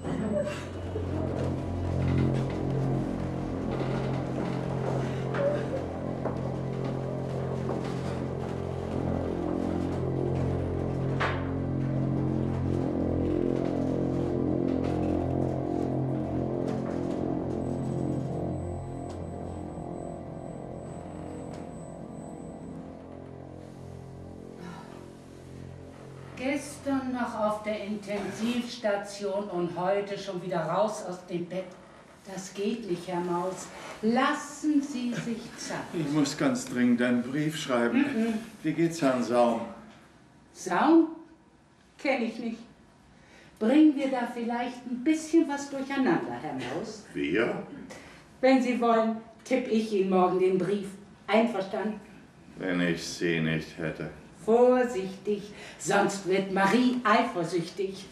Gestern noch auf der Intensivstation und heute schon wieder raus aus dem Bett. Das geht nicht, Herr Maus. Lassen Sie sich Zeit. Ich muss ganz dringend einen Brief schreiben. Mm-mm. Wie geht's Herrn Saum? Saum? Kenn ich nicht. Bringen wir da vielleicht ein bisschen was durcheinander, Herr Maus? Wir? Wenn Sie wollen, tippe ich Ihnen morgen den Brief. Einverstanden? Wenn ich sie nicht hätte. Vorsichtig, sonst wird Marie eifersüchtig.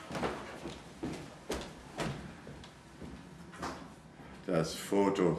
Das Foto.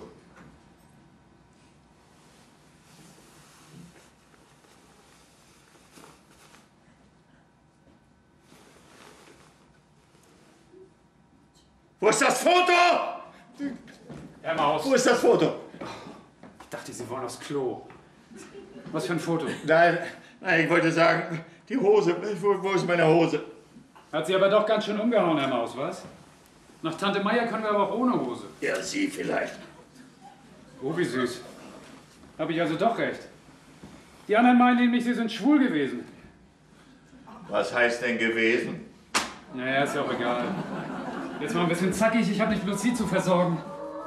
Wo ist das Foto? Herr Maus! Wo ist das Foto? Ich dachte, Sie wollen aufs Klo. Was für ein Foto? Nein, nein, ich wollte sagen, die Hose. Wo, wo ist meine Hose? Hat Sie aber doch ganz schön umgehauen, Herr Maus, was? Nach Tante Meier können wir aber auch ohne Hose. Ja, Sie vielleicht. Oh, wie süß. Habe ich also doch recht. Die anderen meinen nämlich, Sie sind schwul gewesen. Was heißt denn gewesen? Naja, ist ja auch egal. Jetzt mal ein bisschen zackig, ich habe nicht bloß Sie zu versorgen.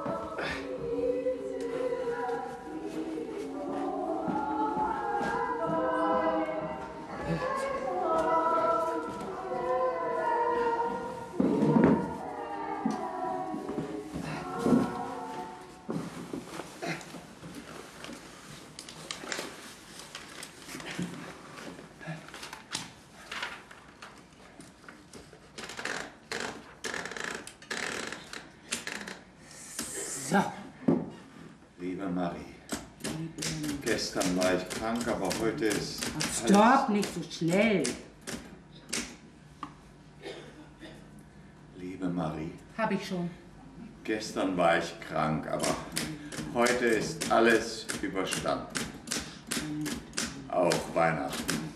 So. Liebe Marie, gestern war ich krank, aber heute ist Stopp, nicht so schnell. Liebe Marie, Hab ich schon. gestern war ich krank, aber heute ist alles überstanden. Auch Weihnachten.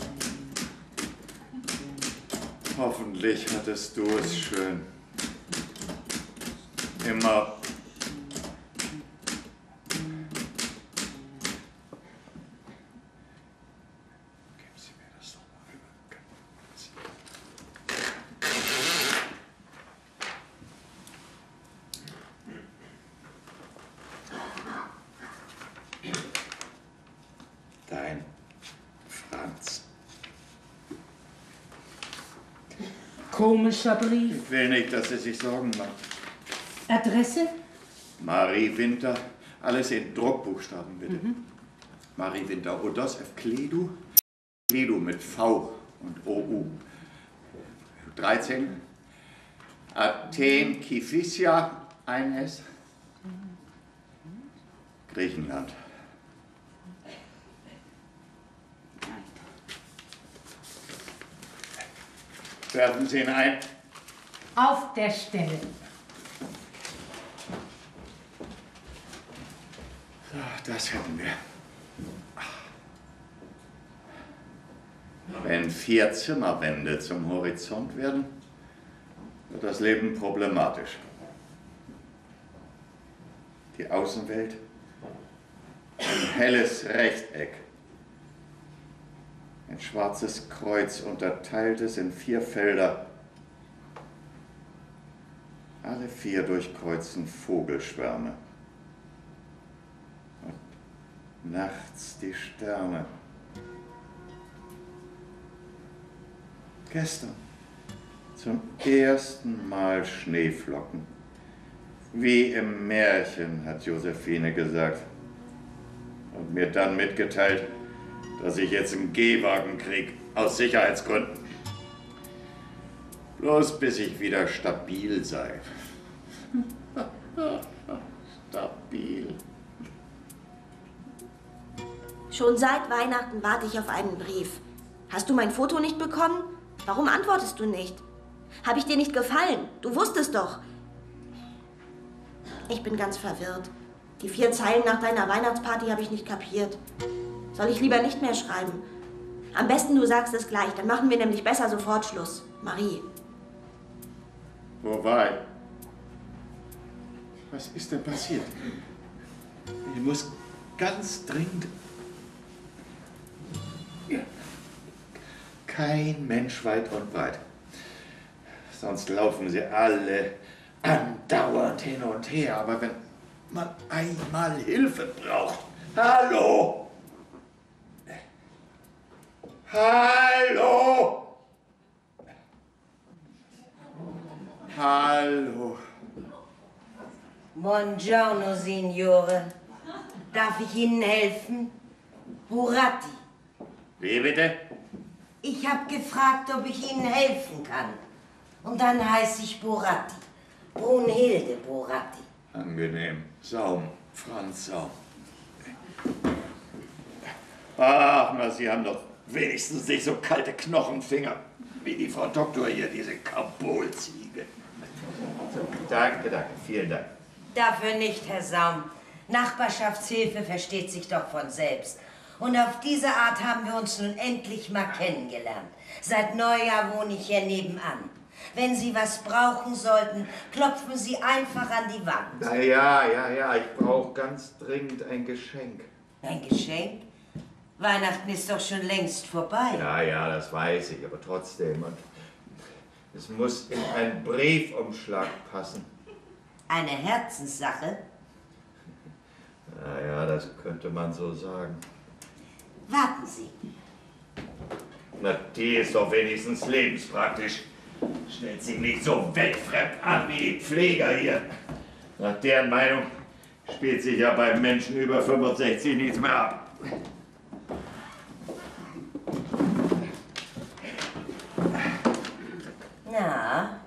Hoffentlich hattest du es schön. Immer. Dein Franz. Komischer Brief. Ich will nicht, dass sie sich Sorgen macht. Adresse? Marie Winter, alles in Druckbuchstaben bitte. Mhm. Marie Winter, Odos F. Kledu, Kledu mit V und O U. dreizehn. Athen, Kifisia, ein S. Griechenland. Werfen Sie ihn ein. Auf der Stelle. So, das hätten wir. Wenn vier Zimmerwände zum Horizont werden, wird das Leben problematisch. Die Außenwelt, ein helles Rechteck, ein schwarzes Kreuz, unterteiltes in vier Felder. Alle vier durchkreuzen Vogelschwärme. Und nachts die Sterne. Gestern zum ersten Mal Schneeflocken. Wie im Märchen, hat Josephine gesagt. Und mir dann mitgeteilt, dass ich jetzt einen Gehwagen krieg, aus Sicherheitsgründen. Bloß bis ich wieder stabil sei. Stabil. Schon seit Weihnachten warte ich auf einen Brief. Hast du mein Foto nicht bekommen? Warum antwortest du nicht? Habe ich dir nicht gefallen? Du wusstest doch. Ich bin ganz verwirrt. Die vier Zeilen nach deiner Weihnachtsparty habe ich nicht kapiert. Soll ich lieber nicht mehr schreiben? Am besten du sagst es gleich, dann machen wir nämlich besser sofort Schluss. Marie. Wo war ich? Was ist denn passiert? Ich muss ganz dringend... Kein Mensch weit und breit. Sonst laufen sie alle andauernd hin und her. Aber wenn man einmal Hilfe braucht... Hallo! Hallo! Hallo. Buongiorno, Signore. Darf ich Ihnen helfen? Buratti. Wie bitte? Ich habe gefragt, ob ich Ihnen helfen kann. Und dann heiße ich Buratti. Brunhilde Buratti. Angenehm. Saum. Franz Saum. Ach, na, Sie haben doch wenigstens nicht so kalte Knochenfinger wie die Frau Doktor hier, diese Kabulziege. So, danke, danke, vielen Dank. Dafür nicht, Herr Saum. Nachbarschaftshilfe versteht sich doch von selbst. Und auf diese Art haben wir uns nun endlich mal kennengelernt. Seit Neujahr wohne ich hier nebenan. Wenn Sie was brauchen sollten, klopfen Sie einfach an die Wand. Na ja, ja, ja, ich brauche ganz dringend ein Geschenk. Ein Geschenk? Weihnachten ist doch schon längst vorbei. Ja, ja, das weiß ich, aber trotzdem. Und es muss in einen Briefumschlag passen. Eine Herzenssache? Na ja, das könnte man so sagen. Warten Sie. Na, die ist doch wenigstens lebenspraktisch. Stellt sich nicht so weltfremd an wie die Pfleger hier. Nach deren Meinung spielt sich ja bei Menschen über fünfundsechzig nichts mehr ab. Na?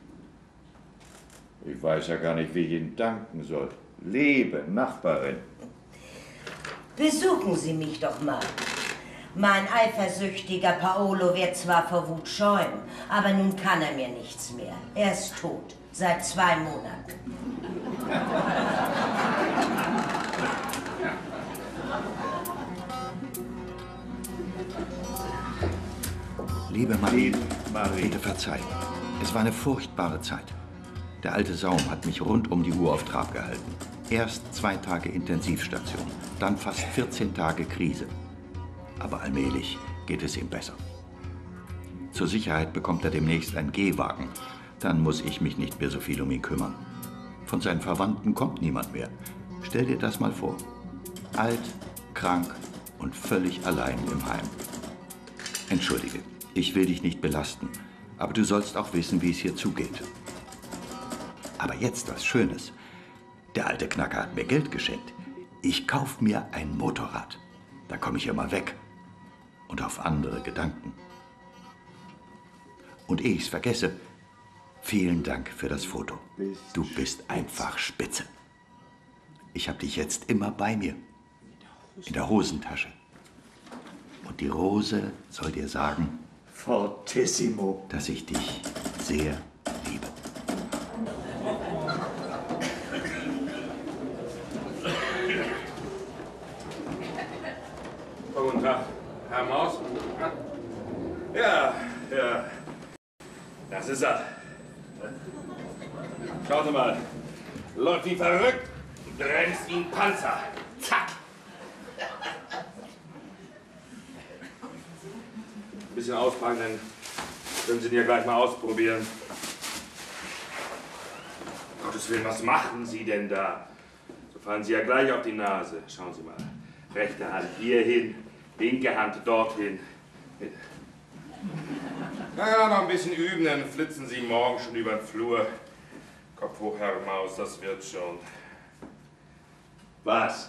Ich weiß ja gar nicht, wie ich Ihnen danken soll. Liebe Nachbarin. Besuchen Sie mich doch mal. Mein eifersüchtiger Paolo wird zwar vor Wut schäumen, aber nun kann er mir nichts mehr. Er ist tot, seit zwei Monaten. Liebe Marie, bitte verzeih. Es war eine furchtbare Zeit. Der alte Saum hat mich rund um die Uhr auf Trab gehalten. Erst zwei Tage Intensivstation, dann fast vierzehn Tage Krise. Aber allmählich geht es ihm besser. Zur Sicherheit bekommt er demnächst einen Gehwagen. Dann muss ich mich nicht mehr so viel um ihn kümmern. Von seinen Verwandten kommt niemand mehr. Stell dir das mal vor. Alt, krank und völlig allein im Heim. Entschuldige, ich will dich nicht belasten, aber du sollst auch wissen, wie es hier zugeht. Aber jetzt was Schönes. Der alte Knacker hat mir Geld geschenkt. Ich kauf mir ein Motorrad. Da komme ich immer weg und auf andere Gedanken. Und ehe ich's vergesse, vielen Dank für das Foto. Du bist einfach spitze. Ich habe dich jetzt immer bei mir, in der Hosentasche. Und die Rose soll dir sagen, Fortissimo, dass ich dich sehr liebe. Guten Tag, Herr Maus. Ja, ja. Das ist er. Schauen Sie mal. Läuft wie verrückt, bremst wie ein Panzer. Zack. Ein bisschen auspacken, dann können Sie ihn ja gleich mal ausprobieren. Um Gottes Willen, was machen Sie denn da? So fallen Sie ja gleich auf die Nase. Schauen Sie mal. Rechte Hand hierhin, linke Hand dorthin. Na ja, noch ein bisschen üben, dann flitzen Sie morgen schon über den Flur. Kopf hoch, Herr Maus, das wird schon. Was?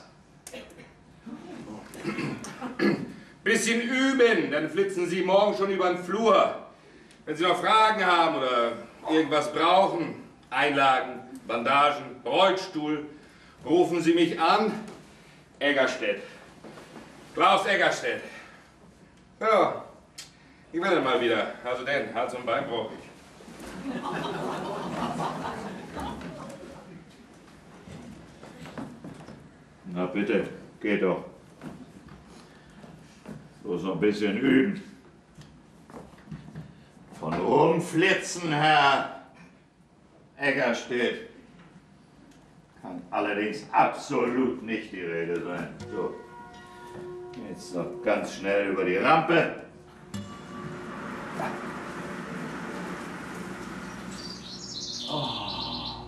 Bisschen üben, dann flitzen Sie morgen schon über den Flur. Wenn Sie noch Fragen haben oder irgendwas brauchen, Einlagen, Bandagen, Rollstuhl, rufen Sie mich an. Eggerstedt. Klaus Eggerstedt. Ja, ich will dann mal wieder. Also denn, Hals- und Beinbruch. Na bitte, geht doch. Bloß noch ein bisschen üben. Von rumflitzen, Herr Eggerstedt, kann allerdings absolut nicht die Rede sein. So, jetzt noch ganz schnell über die Rampe. Oh.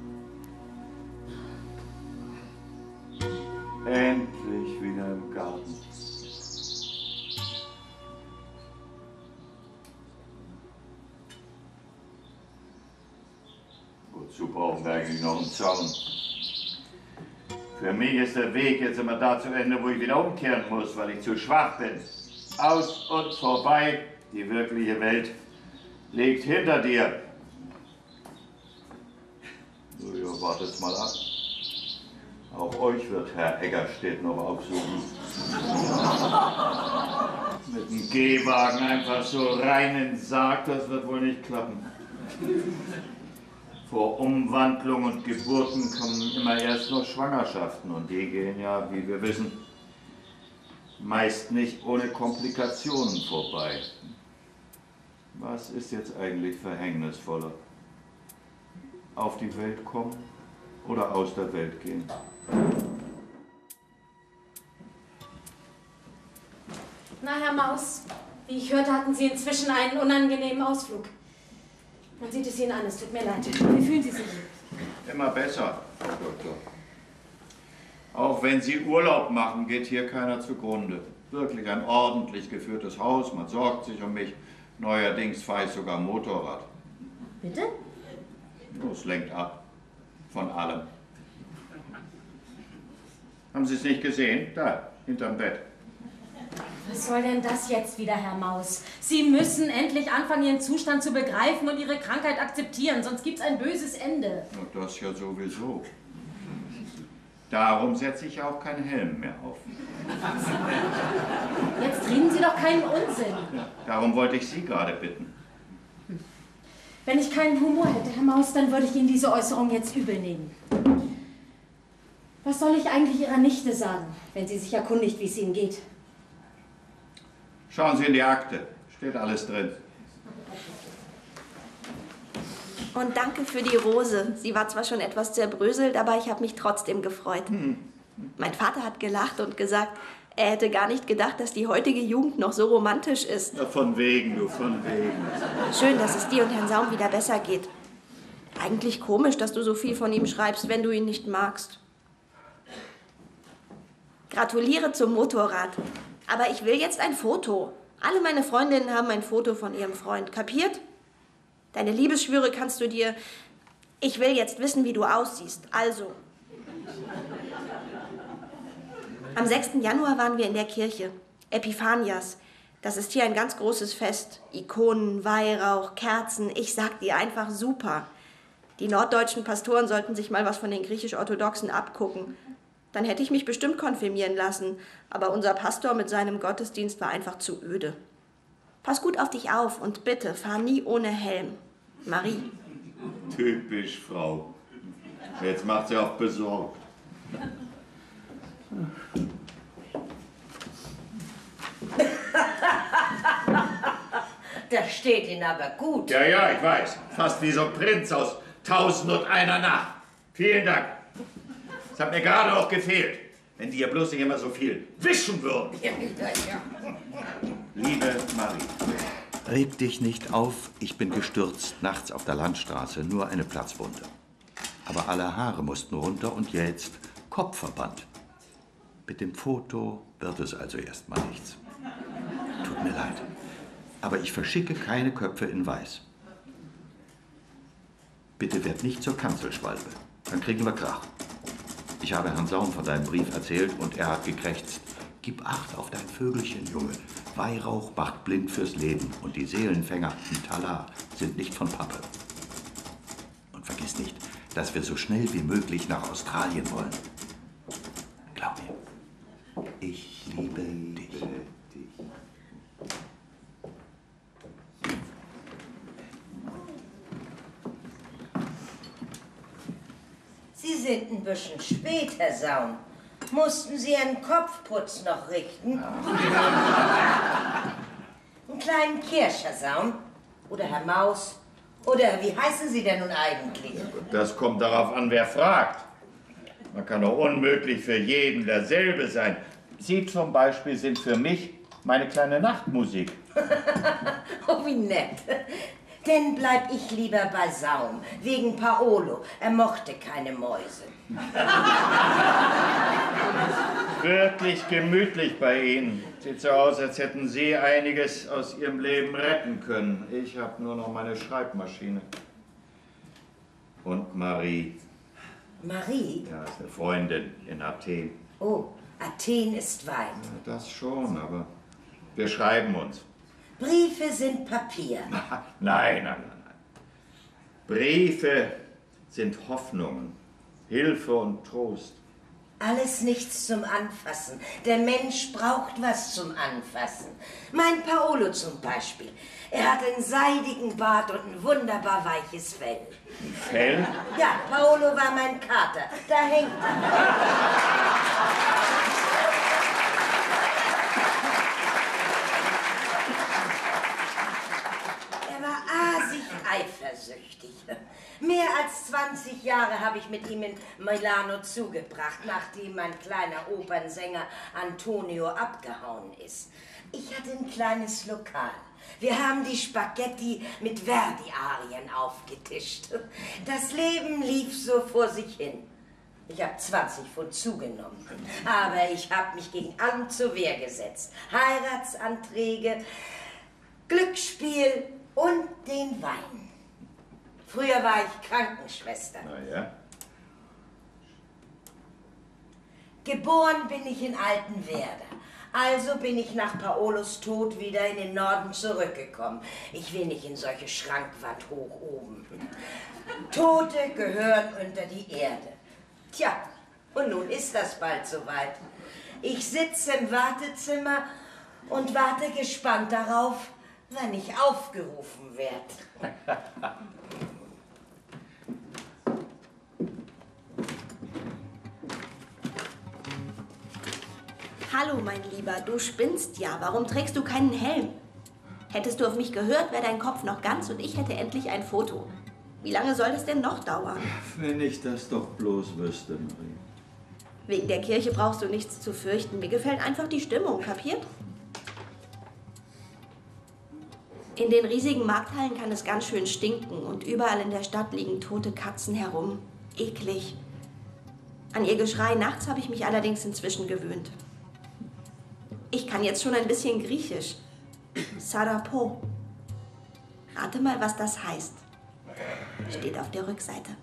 Endlich wieder im Garten. Wozu brauchen wir eigentlich noch einen Zaun? Für mich ist der Weg jetzt immer da zu Ende, wo ich wieder umkehren muss, weil ich zu schwach bin. Aus und vorbei, die wirkliche Welt liegt hinter dir. So, ja, wartet's mal ab. Auch euch wird Herr Eggerstedt noch aufsuchen. Mit dem Gehwagen einfach so rein in den Sarg, das wird wohl nicht klappen. Vor Umwandlung und Geburten kommen immer erst noch Schwangerschaften und die gehen ja, wie wir wissen, meist nicht ohne Komplikationen vorbei. Was ist jetzt eigentlich verhängnisvoller? Auf die Welt kommen oder aus der Welt gehen? Na, Herr Maus, wie ich hörte, hatten Sie inzwischen einen unangenehmen Ausflug. Man sieht es Ihnen an, es tut mir leid. Wie fühlen Sie sich? Immer besser, Frau Doktor. Auch wenn Sie Urlaub machen, geht hier keiner zugrunde. Wirklich ein ordentlich geführtes Haus, man sorgt sich um mich. Neuerdings fahre ich sogar Motorrad. Bitte? Es lenkt ab. Von allem. Haben Sie es nicht gesehen? Da, hinterm Bett. Was soll denn das jetzt wieder, Herr Maus? Sie müssen endlich anfangen, Ihren Zustand zu begreifen und Ihre Krankheit akzeptieren, sonst gibt's ein böses Ende. Na, das ja sowieso. Darum setze ich auch keinen Helm mehr auf. Jetzt reden Sie doch keinen Unsinn. Darum wollte ich Sie gerade bitten. Wenn ich keinen Humor hätte, Herr Maus, dann würde ich Ihnen diese Äußerung jetzt übel nehmen. Was soll ich eigentlich Ihrer Nichte sagen, wenn sie sich erkundigt, wie es Ihnen geht? Schauen Sie in die Akte. Steht alles drin. Und danke für die Rose. Sie war zwar schon etwas zerbröselt, aber ich habe mich trotzdem gefreut. Hm. Mein Vater hat gelacht und gesagt, er hätte gar nicht gedacht, dass die heutige Jugend noch so romantisch ist. Na, von wegen, du, von wegen. Schön, dass es dir und Herrn Saum wieder besser geht. Eigentlich komisch, dass du so viel von ihm schreibst, wenn du ihn nicht magst. Gratuliere zum Motorrad. Aber ich will jetzt ein Foto. Alle meine Freundinnen haben ein Foto von ihrem Freund. Kapiert? Deine Liebesschwüre kannst du dir... Ich will jetzt wissen, wie du aussiehst. Also. Am sechsten Januar waren wir in der Kirche. Epiphanias. Das ist hier ein ganz großes Fest. Ikonen, Weihrauch, Kerzen. Ich sag dir einfach super. Die norddeutschen Pastoren sollten sich mal was von den griechisch-orthodoxen abgucken. Dann hätte ich mich bestimmt konfirmieren lassen. Aber unser Pastor mit seinem Gottesdienst war einfach zu öde. Pass gut auf dich auf und bitte, fahr nie ohne Helm. Marie. Typisch, Frau. Jetzt macht sie auch besorgt. Das steht Ihnen aber gut. Ja, ja, ich weiß. Fast wie so ein Prinz aus Tausend und einer Nacht. Vielen Dank. Das hat mir gerade noch gefehlt. Wenn die ja bloß nicht immer so viel wischen würden. Ja, ja, ja. Liebe Marie. Reg dich nicht auf, ich bin gestürzt, nachts auf der Landstraße, nur eine Platzwunde. Aber alle Haare mussten runter und jetzt Kopfverband. Mit dem Foto wird es also erstmal nichts. Tut mir leid, aber ich verschicke keine Köpfe in Weiß. Bitte werd nicht zur Kanzelschwalbe, dann kriegen wir Krach. Ich habe Herrn Saum von deinem Brief erzählt und er hat gekrächzt. Gib Acht auf dein Vögelchen, Junge. Weihrauch macht blind fürs Leben und die Seelenfänger im Talar sind nicht von Pappe. Und vergiss nicht, dass wir so schnell wie möglich nach Australien wollen. Glaub mir, ich liebe dich. Sie sind ein bisschen spät, Herr Saum. Mussten Sie Ihren Kopfputz noch richten? Einen kleinen Kirsch, Herr Saum? Oder Herr Maus? Oder wie heißen Sie denn nun eigentlich? Das kommt darauf an, wer fragt. Man kann doch unmöglich für jeden derselbe sein. Sie zum Beispiel sind für mich meine kleine Nachtmusik. Oh, wie nett. Denn bleib ich lieber bei Saum, wegen Paolo. Er mochte keine Mäuse. Wirklich gemütlich bei Ihnen. Sieht so aus, als hätten Sie einiges aus Ihrem Leben retten können. Ich habe nur noch meine Schreibmaschine. Und Marie. Marie? Ja, ist eine Freundin in Athen. Oh, Athen ist weit. Ja, das schon, aber wir schreiben uns. Briefe sind Papier. Nein, nein, nein, nein. Briefe sind Hoffnungen, Hilfe und Trost. Alles nichts zum Anfassen. Der Mensch braucht was zum Anfassen. Mein Paolo zum Beispiel. Er hat einen seidigen Bart und ein wunderbar weiches Fell. Ein Fell? Ja, Paolo war mein Kater. Da hängt er. eifersüchtig. Mehr als zwanzig Jahre habe ich mit ihm in Milano zugebracht, nachdem mein kleiner Opernsänger Antonio abgehauen ist. Ich hatte ein kleines Lokal. Wir haben die Spaghetti mit Verdi-Arien aufgetischt. Das Leben lief so vor sich hin. Ich habe zwanzig Pfund zugenommen, aber ich habe mich gegen allem zur Wehr gesetzt. Heiratsanträge, Glücksspiel und den Wein. Früher war ich Krankenschwester. Na ja. Geboren bin ich in Altenwerder. Also bin ich nach Paolos Tod wieder in den Norden zurückgekommen. Ich will nicht in solche Schrankwand hoch oben. Tote gehören unter die Erde. Tja, und nun ist das bald soweit. Ich sitze im Wartezimmer und warte gespannt darauf, wann ich aufgerufen werde. Hallo, mein Lieber, du spinnst ja. Warum trägst du keinen Helm? Hättest du auf mich gehört, wäre dein Kopf noch ganz und ich hätte endlich ein Foto. Wie lange soll das denn noch dauern? Wenn ich das doch bloß wüsste, Marie. Wegen der Kirche brauchst du nichts zu fürchten. Mir gefällt einfach die Stimmung, kapiert? In den riesigen Markthallen kann es ganz schön stinken und überall in der Stadt liegen tote Katzen herum. Eklig. An ihr Geschrei nachts habe ich mich allerdings inzwischen gewöhnt. Ich kann jetzt schon ein bisschen Griechisch. Sarapo. Rate mal, was das heißt. Steht auf der Rückseite.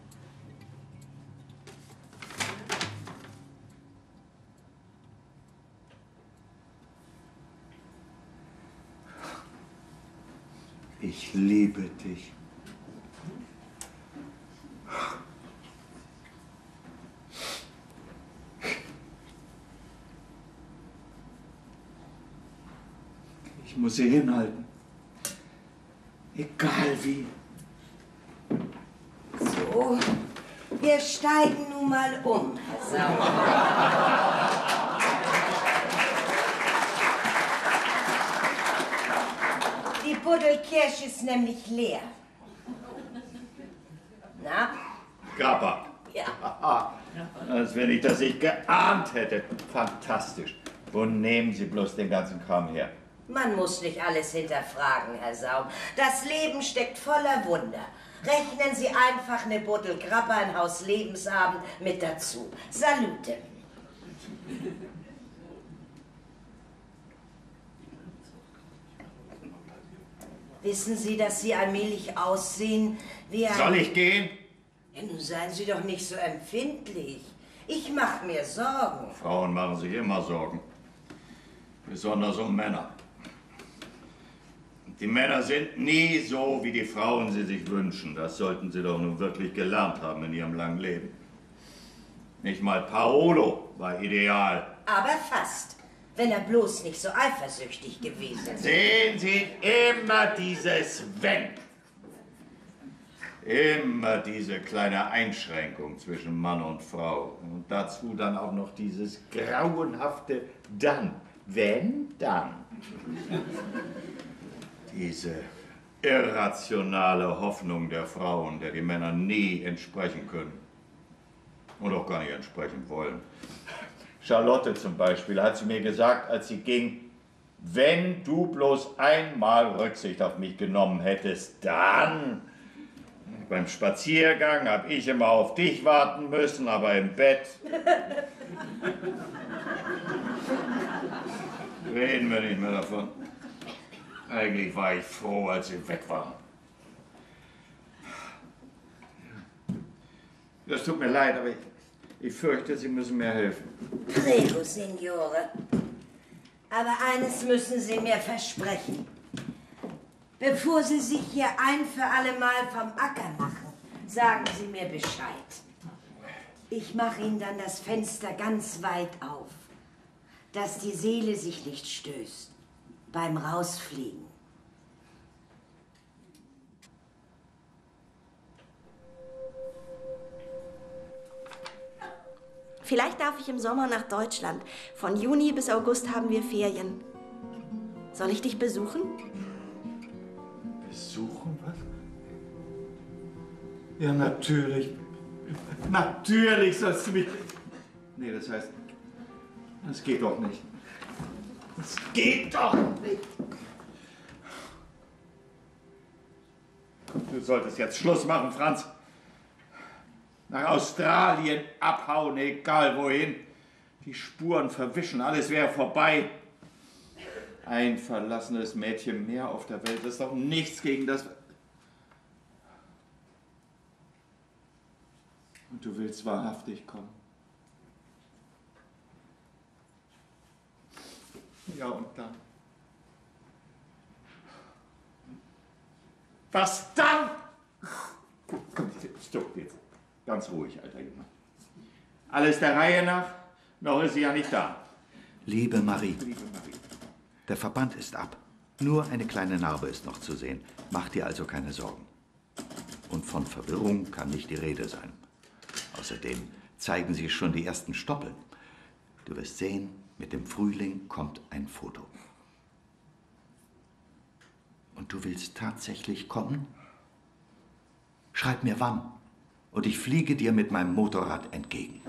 Ich liebe dich. Ich muss sie hinhalten. Egal wie. So, wir steigen nun mal um, Herr Sauer. Die Buddelkirche ist nämlich leer. Na? Grappa. Ja. Als wenn ich das nicht geahnt hätte. Fantastisch. Wo nehmen Sie bloß den ganzen Kram her? Man muss nicht alles hinterfragen, Herr Saum. Das Leben steckt voller Wunder. Rechnen Sie einfach eine Buddel Grappa in Haus Lebensabend mit dazu. Salute. Wissen Sie, dass Sie allmählich aussehen wie ein... Soll ich gehen? Ja, nun seien Sie doch nicht so empfindlich. Ich mache mir Sorgen. Frauen machen sich immer Sorgen. Besonders um Männer. Die Männer sind nie so, wie die Frauen sie sich wünschen. Das sollten sie doch nun wirklich gelernt haben in ihrem langen Leben. Nicht mal Paolo war ideal. Aber fast. Wenn er bloß nicht so eifersüchtig gewesen wäre. Sehen Sie immer dieses Wenn. Immer diese kleine Einschränkung zwischen Mann und Frau. Und dazu dann auch noch dieses grauenhafte Dann. Wenn, dann. Diese irrationale Hoffnung der Frauen, der die Männer nie entsprechen können. Und auch gar nicht entsprechen wollen. Charlotte zum Beispiel hat sie mir gesagt, als sie ging, wenn du bloß einmal Rücksicht auf mich genommen hättest, dann... Beim Spaziergang habe ich immer auf dich warten müssen, aber im Bett... Reden wir nicht mehr davon. Eigentlich war ich froh, als sie weg waren. Das tut mir leid, aber ich, ich fürchte, Sie müssen mir helfen. Prego, Signore. Aber eines müssen Sie mir versprechen. Bevor Sie sich hier ein für alle Mal vom Acker machen, sagen Sie mir Bescheid. Ich mache Ihnen dann das Fenster ganz weit auf, dass die Seele sich nicht stößt beim Rausfliegen. Vielleicht darf ich im Sommer nach Deutschland. Von Juni bis August haben wir Ferien. Soll ich dich besuchen? Besuchen? Was? Ja, natürlich. Natürlich sollst du mich... Nee, das heißt, das geht doch nicht. Das geht doch nicht. Du solltest jetzt Schluss machen, Franz. Nach Australien abhauen, egal wohin. Die Spuren verwischen, alles wäre vorbei. Ein verlassenes Mädchen mehr auf der Welt, das ist doch nichts gegen das... Und du willst wahrhaftig kommen. Ja, und dann? Was dann? Komm, stopp jetzt. Ganz ruhig, alter Junge. Alles der Reihe nach, noch ist sie ja nicht da. Liebe Marie, Liebe Marie, der Verband ist ab. Nur eine kleine Narbe ist noch zu sehen. Mach dir also keine Sorgen. Und von Verwirrung kann nicht die Rede sein. Außerdem zeigen sich schon die ersten Stoppeln. Du wirst sehen, mit dem Frühling kommt ein Foto. Und du willst tatsächlich kommen? Schreib mir wann. Und ich fliege dir mit meinem Motorrad entgegen.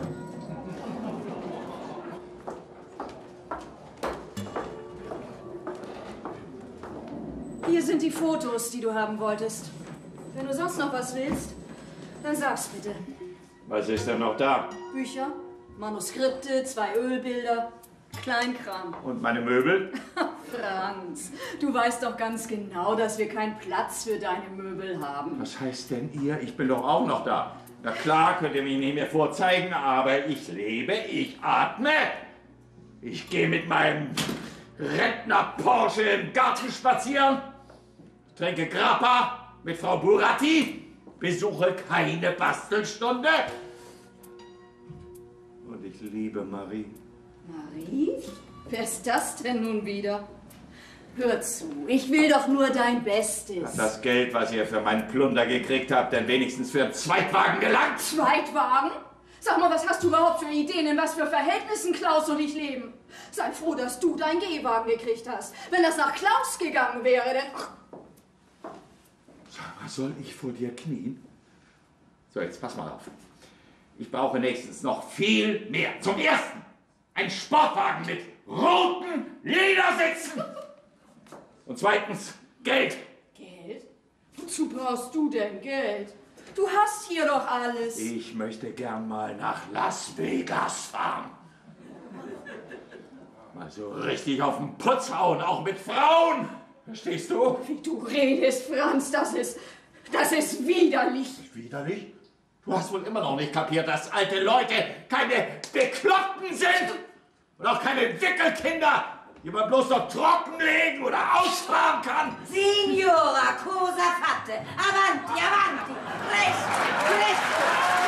Hier sind die Fotos, die du haben wolltest. Wenn du sonst noch was willst, dann sag's bitte. was ist denn noch da? Bücher, Manuskripte, zwei Ölbilder, Kleinkram. Und meine Möbel? Franz, du weißt doch ganz genau, dass wir keinen Platz für deine Möbel haben. Was heißt denn ihr? Ich bin doch auch noch da. Na klar, könnt ihr mich nicht mehr vorzeigen, aber ich lebe, ich atme. Ich gehe mit meinem Rentner Porsche im Garten spazieren, trinke Grappa mit Frau Buratti, besuche keine Bastelstunde. Und ich liebe Marie. Marie? Wer ist das denn nun wieder? Hör zu, ich will doch nur dein Bestes. Hat das Geld, was ihr für meinen Plunder gekriegt habt, denn wenigstens für einen Zweitwagen gelangt? Zweitwagen? Sag mal, was hast du überhaupt für Ideen, in was für Verhältnissen Klaus und ich leben? Sei froh, dass du deinen Gehwagen gekriegt hast. Wenn das nach Klaus gegangen wäre, dann... Sag mal, soll ich vor dir knien? So, jetzt pass mal auf. Ich brauche nächstens noch viel mehr. Zum Ersten ein Sportwagen mit roten Ledersitzen. Und zweitens Geld. Geld? Wozu brauchst du denn Geld? Du hast hier doch alles. Ich möchte gern mal nach Las Vegas fahren. Mal so richtig auf den Putz hauen, auch mit Frauen. Verstehst du? Wie du redest, Franz, das ist... das ist widerlich. Widerlich? Du hast wohl immer noch nicht kapiert, dass alte Leute keine Bekloppten sind. Und auch keine Wickelkinder, die man bloß noch trockenlegen oder ausfahren kann. Signora, cosa fatte? Avanti, avanti! Presto, presto!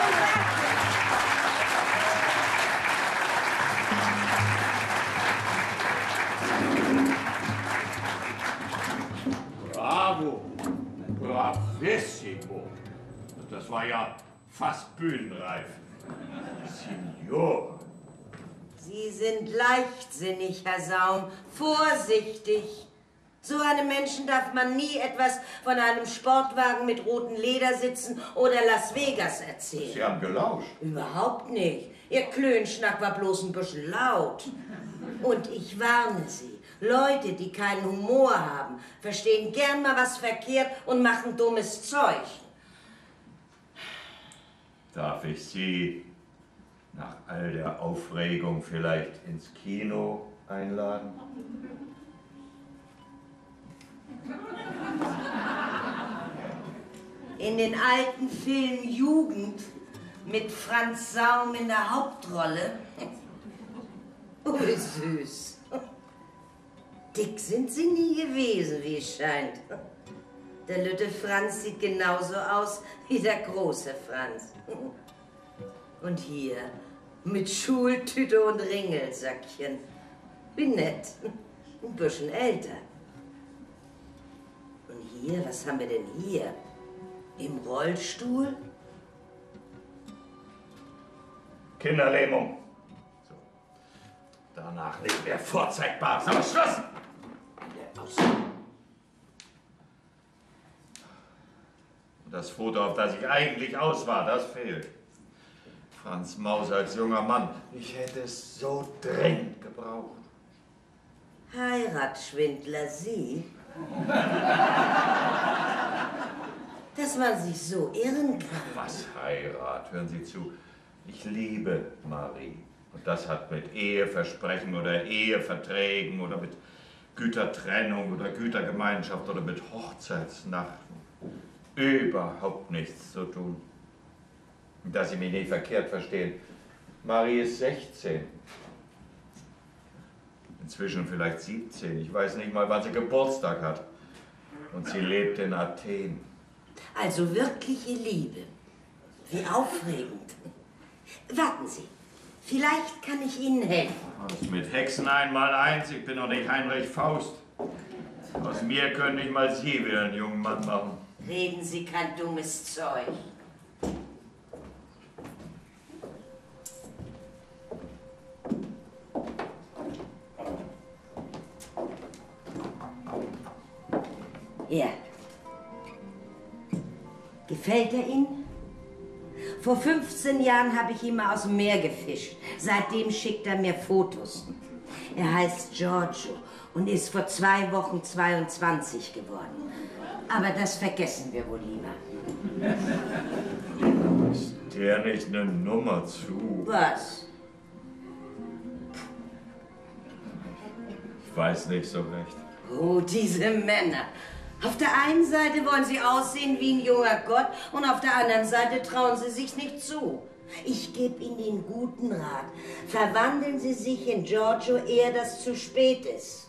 Bravo! Bravissimo! Das war ja fast bühnenreif. Signor! Sie sind leichtsinnig, Herr Saum. Vorsichtig. So einem Menschen darf man nie etwas von einem Sportwagen mit roten Ledersitzen oder Las Vegas erzählen. Sie haben gelauscht. Überhaupt nicht. Ihr Klönschnack war bloß ein bisschen laut. Und ich warne Sie, Leute, die keinen Humor haben, verstehen gern mal was verkehrt und machen dummes Zeug. Darf ich Sie nach all der Aufregung vielleicht ins Kino einladen? In den alten Film Jugend mit Franz Saum in der Hauptrolle. Oh, wie süß. Dick sind Sie nie gewesen, wie es scheint. Der Lütte Franz sieht genauso aus wie der große Franz. Und hier mit Schultüte und Ringelsöckchen. Wie nett. Ein bisschen älter. Und hier, was haben wir denn hier? Im Rollstuhl? Kinderlähmung. So. Danach nicht mehr vorzeigbar. So, Schluss! Das Foto, auf das ich eigentlich aus war, das fehlt. Franz Maus als junger Mann. Ich hätte es so dringend gebraucht. Heiratsschwindler, Sie? Dass man sich so irren kann. Was Heirat? Hören Sie zu. Ich liebe Marie. Und das hat mit Eheversprechen oder Eheverträgen oder mit Gütertrennung oder Gütergemeinschaft oder mit Hochzeitsnacht überhaupt nichts zu tun. Dass Sie mich nicht verkehrt verstehen. Marie ist sechzehn. Inzwischen vielleicht siebzehn. Ich weiß nicht mal, wann sie Geburtstag hat. Und sie lebt in Athen. Also wirkliche Liebe. Wie aufregend. Warten Sie, vielleicht kann ich Ihnen helfen. Was mit Hexen einmal eins, ich bin doch nicht Heinrich Faust. Aus mir können nicht mal Sie wieder einen jungen Mann machen. Reden Sie kein dummes Zeug. Ja. Gefällt er Ihnen? Vor fünfzehn Jahren habe ich ihn mal aus dem Meer gefischt. Seitdem schickt er mir Fotos. Er heißt Giorgio und ist vor zwei Wochen zweiundzwanzig geworden. Aber das vergessen wir wohl lieber. Ist der nicht eine Nummer zu? Was? Ich weiß nicht so recht. Oh, diese Männer. Auf der einen Seite wollen sie aussehen wie ein junger Gott und auf der anderen Seite trauen sie sich nicht zu. Ich gebe Ihnen den guten Rat. Verwandeln Sie sich in Giorgio, ehe das zu spät ist.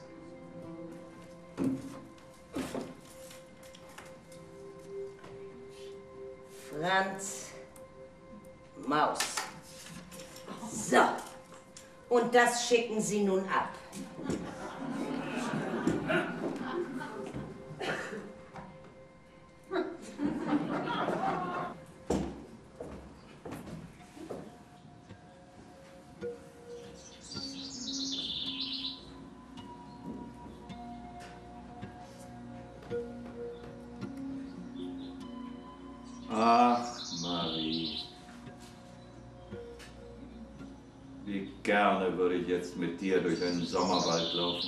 Franz Maus. So. Und das schicken Sie nun ab. Ach, Marie. Wie gerne würde ich jetzt mit dir durch einen Sommerwald laufen.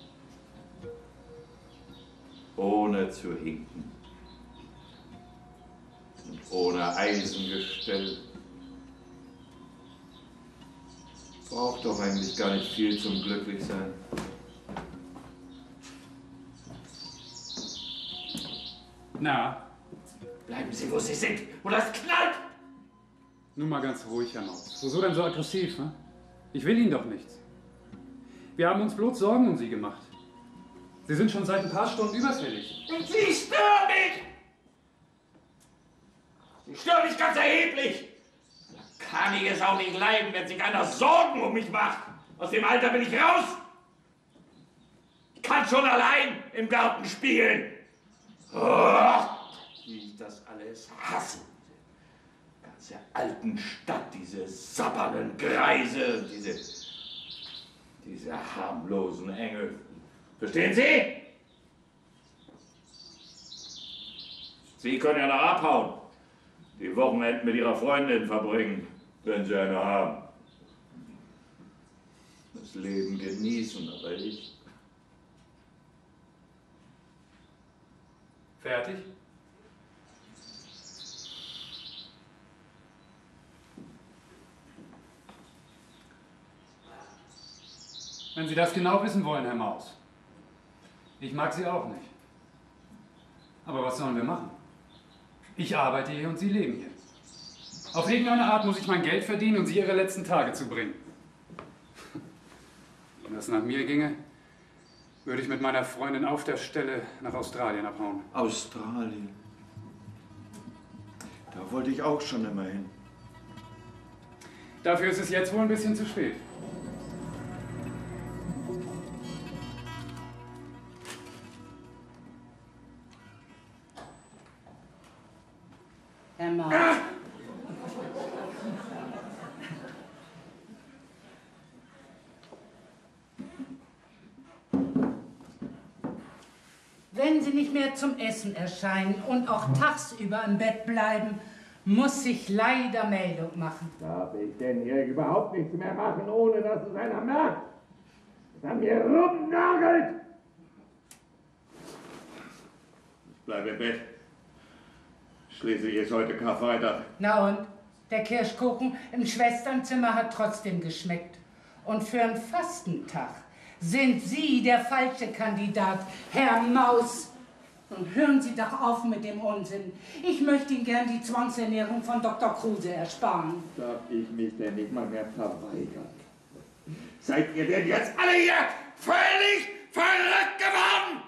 Ohne zu hinken. Und ohne Eisengestell. Braucht doch eigentlich gar nicht viel zum Glücklichsein. Na? Bleiben Sie, wo Sie sind, oder es knallt! Nun mal ganz ruhig, Herr Maus. Wieso denn so aggressiv, ne? Ich will Ihnen doch nichts. Wir haben uns bloß Sorgen um Sie gemacht. Sie sind schon seit ein paar Stunden überfällig. Sie stören mich! Sie stören mich ganz erheblich! Da kann ich es auch nicht leiden, wenn sich einer Sorgen um mich macht. Aus dem Alter bin ich raus! Ich kann schon allein im Garten spielen. Oh, wie ich das alles hasse. Diese ganze alten Stadt, diese sabbernden Greise, diese, diese harmlosen Engel. Verstehen Sie? Sie können ja noch abhauen. Die Wochenenden mit Ihrer Freundin verbringen, wenn Sie eine haben. Das Leben genießen, aber ich... Fertig? Wenn Sie das genau wissen wollen, Herr Maus. Ich mag Sie auch nicht. Aber was sollen wir machen? Ich arbeite hier und Sie leben hier. Auf irgendeine Art muss ich mein Geld verdienen und Sie Ihre letzten Tage zu bringen. Wenn das nach mir ginge, würde ich mit meiner Freundin auf der Stelle nach Australien abhauen. Australien. Da wollte ich auch schon immer hin. Dafür ist es jetzt wohl ein bisschen zu spät. Herr Maus. Wenn Sie nicht mehr zum Essen erscheinen und auch tagsüber im Bett bleiben, muss ich leider Meldung machen. Darf ich denn hier überhaupt nichts mehr machen, ohne dass es einer merkt? Dass er mir rumnagelt! Ich bleibe im Bett. Schließlich ist heute Karfreitag. Na und? Der Kirschkuchen im Schwesternzimmer hat trotzdem geschmeckt. Und für einen Fastentag sind Sie der falsche Kandidat, Herr Maus. Und hören Sie doch auf mit dem Unsinn. Ich möchte Ihnen gern die Zwangsernährung von Doktor Kruse ersparen. Darf ich mich denn nicht mal mehr verweigern? Seid ihr denn jetzt alle hier völlig verrückt geworden?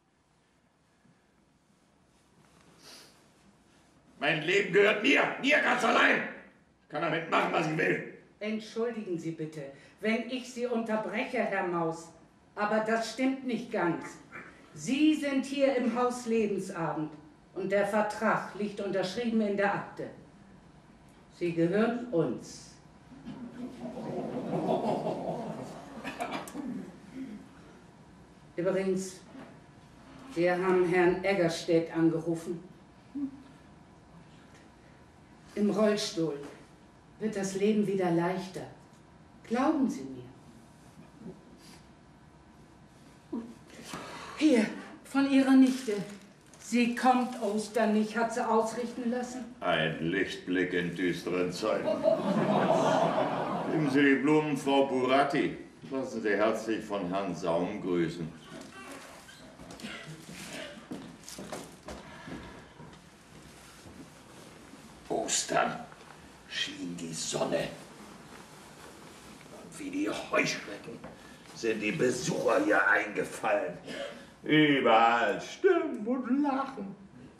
Mein Leben gehört mir, mir ganz allein. Ich kann damit machen, was ich will. Entschuldigen Sie bitte, wenn ich Sie unterbreche, Herr Maus. Aber das stimmt nicht ganz. Sie sind hier im Haus Lebensabend und der Vertrag liegt unterschrieben in der Akte. Sie gehören uns. Übrigens, wir haben Herrn Eggerstedt angerufen. Im Rollstuhl wird das Leben wieder leichter. Glauben Sie mir. Hier, von Ihrer Nichte. Sie kommt Ostern nicht, hat sie ausrichten lassen. Ein Lichtblick in düsteren Zeiten. Nehmen Sie die Blumen, Frau Buratti. Lassen Sie herzlich von Herrn Saum grüßen. Ostern schien die Sonne. Und wie die Heuschrecken sind die Besucher hier eingefallen. Überall Stimmen und Lachen.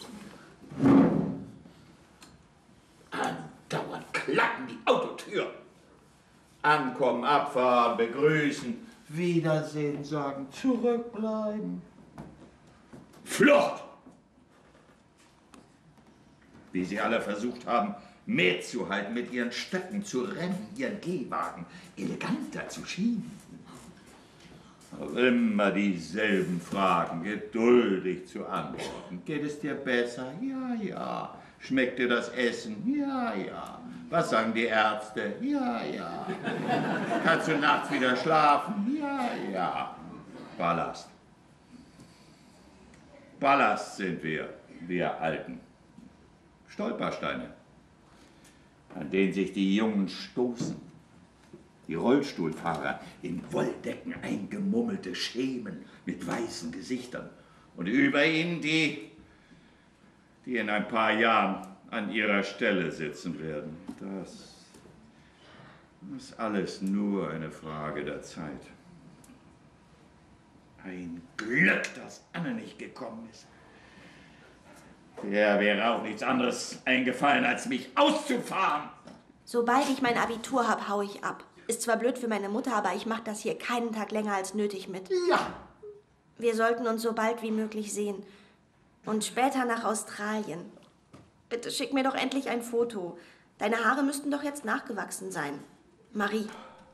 Andauernd klappen die Autotür. Ankommen, abfahren, begrüßen, Wiedersehen sagen, zurückbleiben. Flucht! Wie sie alle versucht haben, mitzuhalten, mit ihren Stöcken zu rennen, ihren Gehwagen eleganter zu schieben. Aber immer dieselben Fragen, geduldig zu antworten. Geht es dir besser? Ja, ja. Schmeckt dir das Essen? Ja, ja. Was sagen die Ärzte? Ja, ja. Kannst du nachts wieder schlafen? Ja, ja. Ballast. Ballast sind wir, wir Alten. Stolpersteine, an denen sich die Jungen stoßen. Die Rollstuhlfahrer in Wolldecken eingemummelte Schemen mit weißen Gesichtern. Und über ihnen die, die in ein paar Jahren an ihrer Stelle sitzen werden. Das ist alles nur eine Frage der Zeit. Ein Glück, dass Anne nicht gekommen ist. Der wäre auch nichts anderes eingefallen, als mich auszufahren. Sobald ich mein Abitur habe, hau ich ab. Ist zwar blöd für meine Mutter, aber ich mache das hier keinen Tag länger als nötig mit. Ja. Wir sollten uns so bald wie möglich sehen. Und später nach Australien. Bitte schick mir doch endlich ein Foto. Deine Haare müssten doch jetzt nachgewachsen sein. Marie.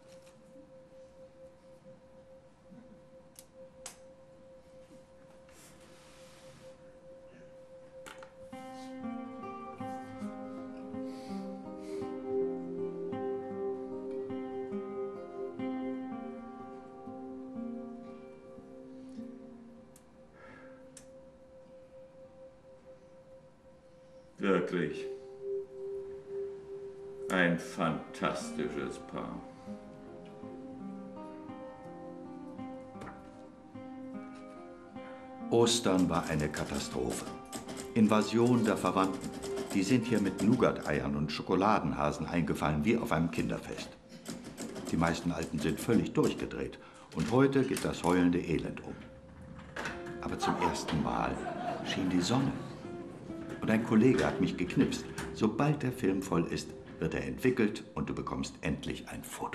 Wirklich ein fantastisches Paar. Ostern war eine Katastrophe. Invasion der Verwandten. Die sind hier mit Nougat-Eiern und Schokoladenhasen eingefallen wie auf einem Kinderfest. Die meisten Alten sind völlig durchgedreht und heute geht das heulende Elend um. Aber zum ersten Mal schien die Sonne. Und ein Kollege hat mich geknipst. Sobald der Film voll ist, wird er entwickelt und du bekommst endlich ein Foto.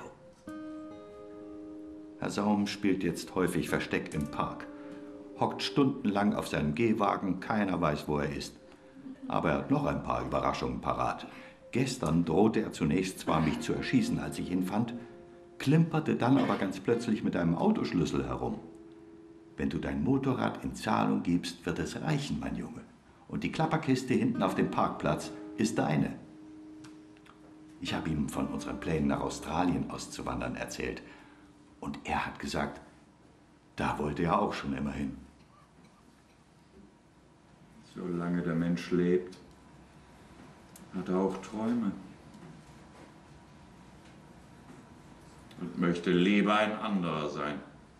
Herr Saum spielt jetzt häufig Versteck im Park. Hockt stundenlang auf seinem Gehwagen, keiner weiß, wo er ist. Aber er hat noch ein paar Überraschungen parat. Gestern drohte er zunächst zwar, mich zu erschießen, als ich ihn fand, klimperte dann aber ganz plötzlich mit einem Autoschlüssel herum. Wenn du dein Motorrad in Zahlung gibst, wird es reichen, mein Junge. Und die Klapperkiste hinten auf dem Parkplatz ist deine. Ich habe ihm von unseren Plänen, nach Australien auszuwandern, erzählt. Und er hat gesagt, da wollte er auch schon immer hin. Solange der Mensch lebt, hat er auch Träume. Und möchte lieber ein anderer sein.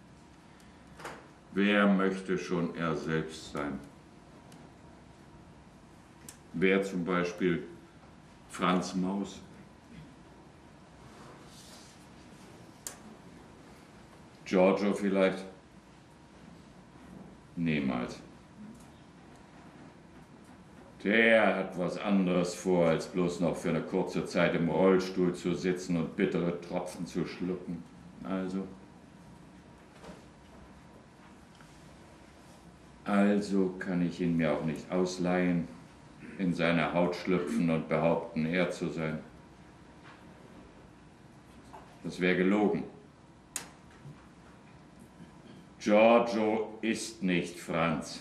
Wer möchte schon er selbst sein? Wer zum Beispiel Franz Maus? Giorgio vielleicht? Niemals. Der hat was anderes vor, als bloß noch für eine kurze Zeit im Rollstuhl zu sitzen und bittere Tropfen zu schlucken. Also... Also kann ich ihn mir auch nicht ausleihen, in seine Haut schlüpfen und behaupten, er zu sein. Das wäre gelogen. Giorgio ist nicht Franz.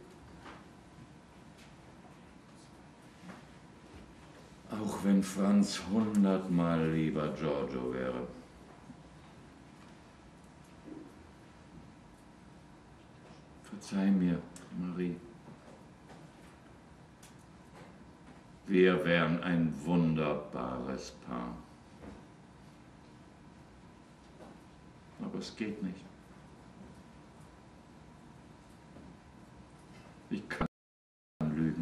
Auch wenn Franz hundertmal lieber Giorgio wäre. Verzeih mir, Marie. Wir wären ein wunderbares Paar. Aber es geht nicht. Ich kann lügen.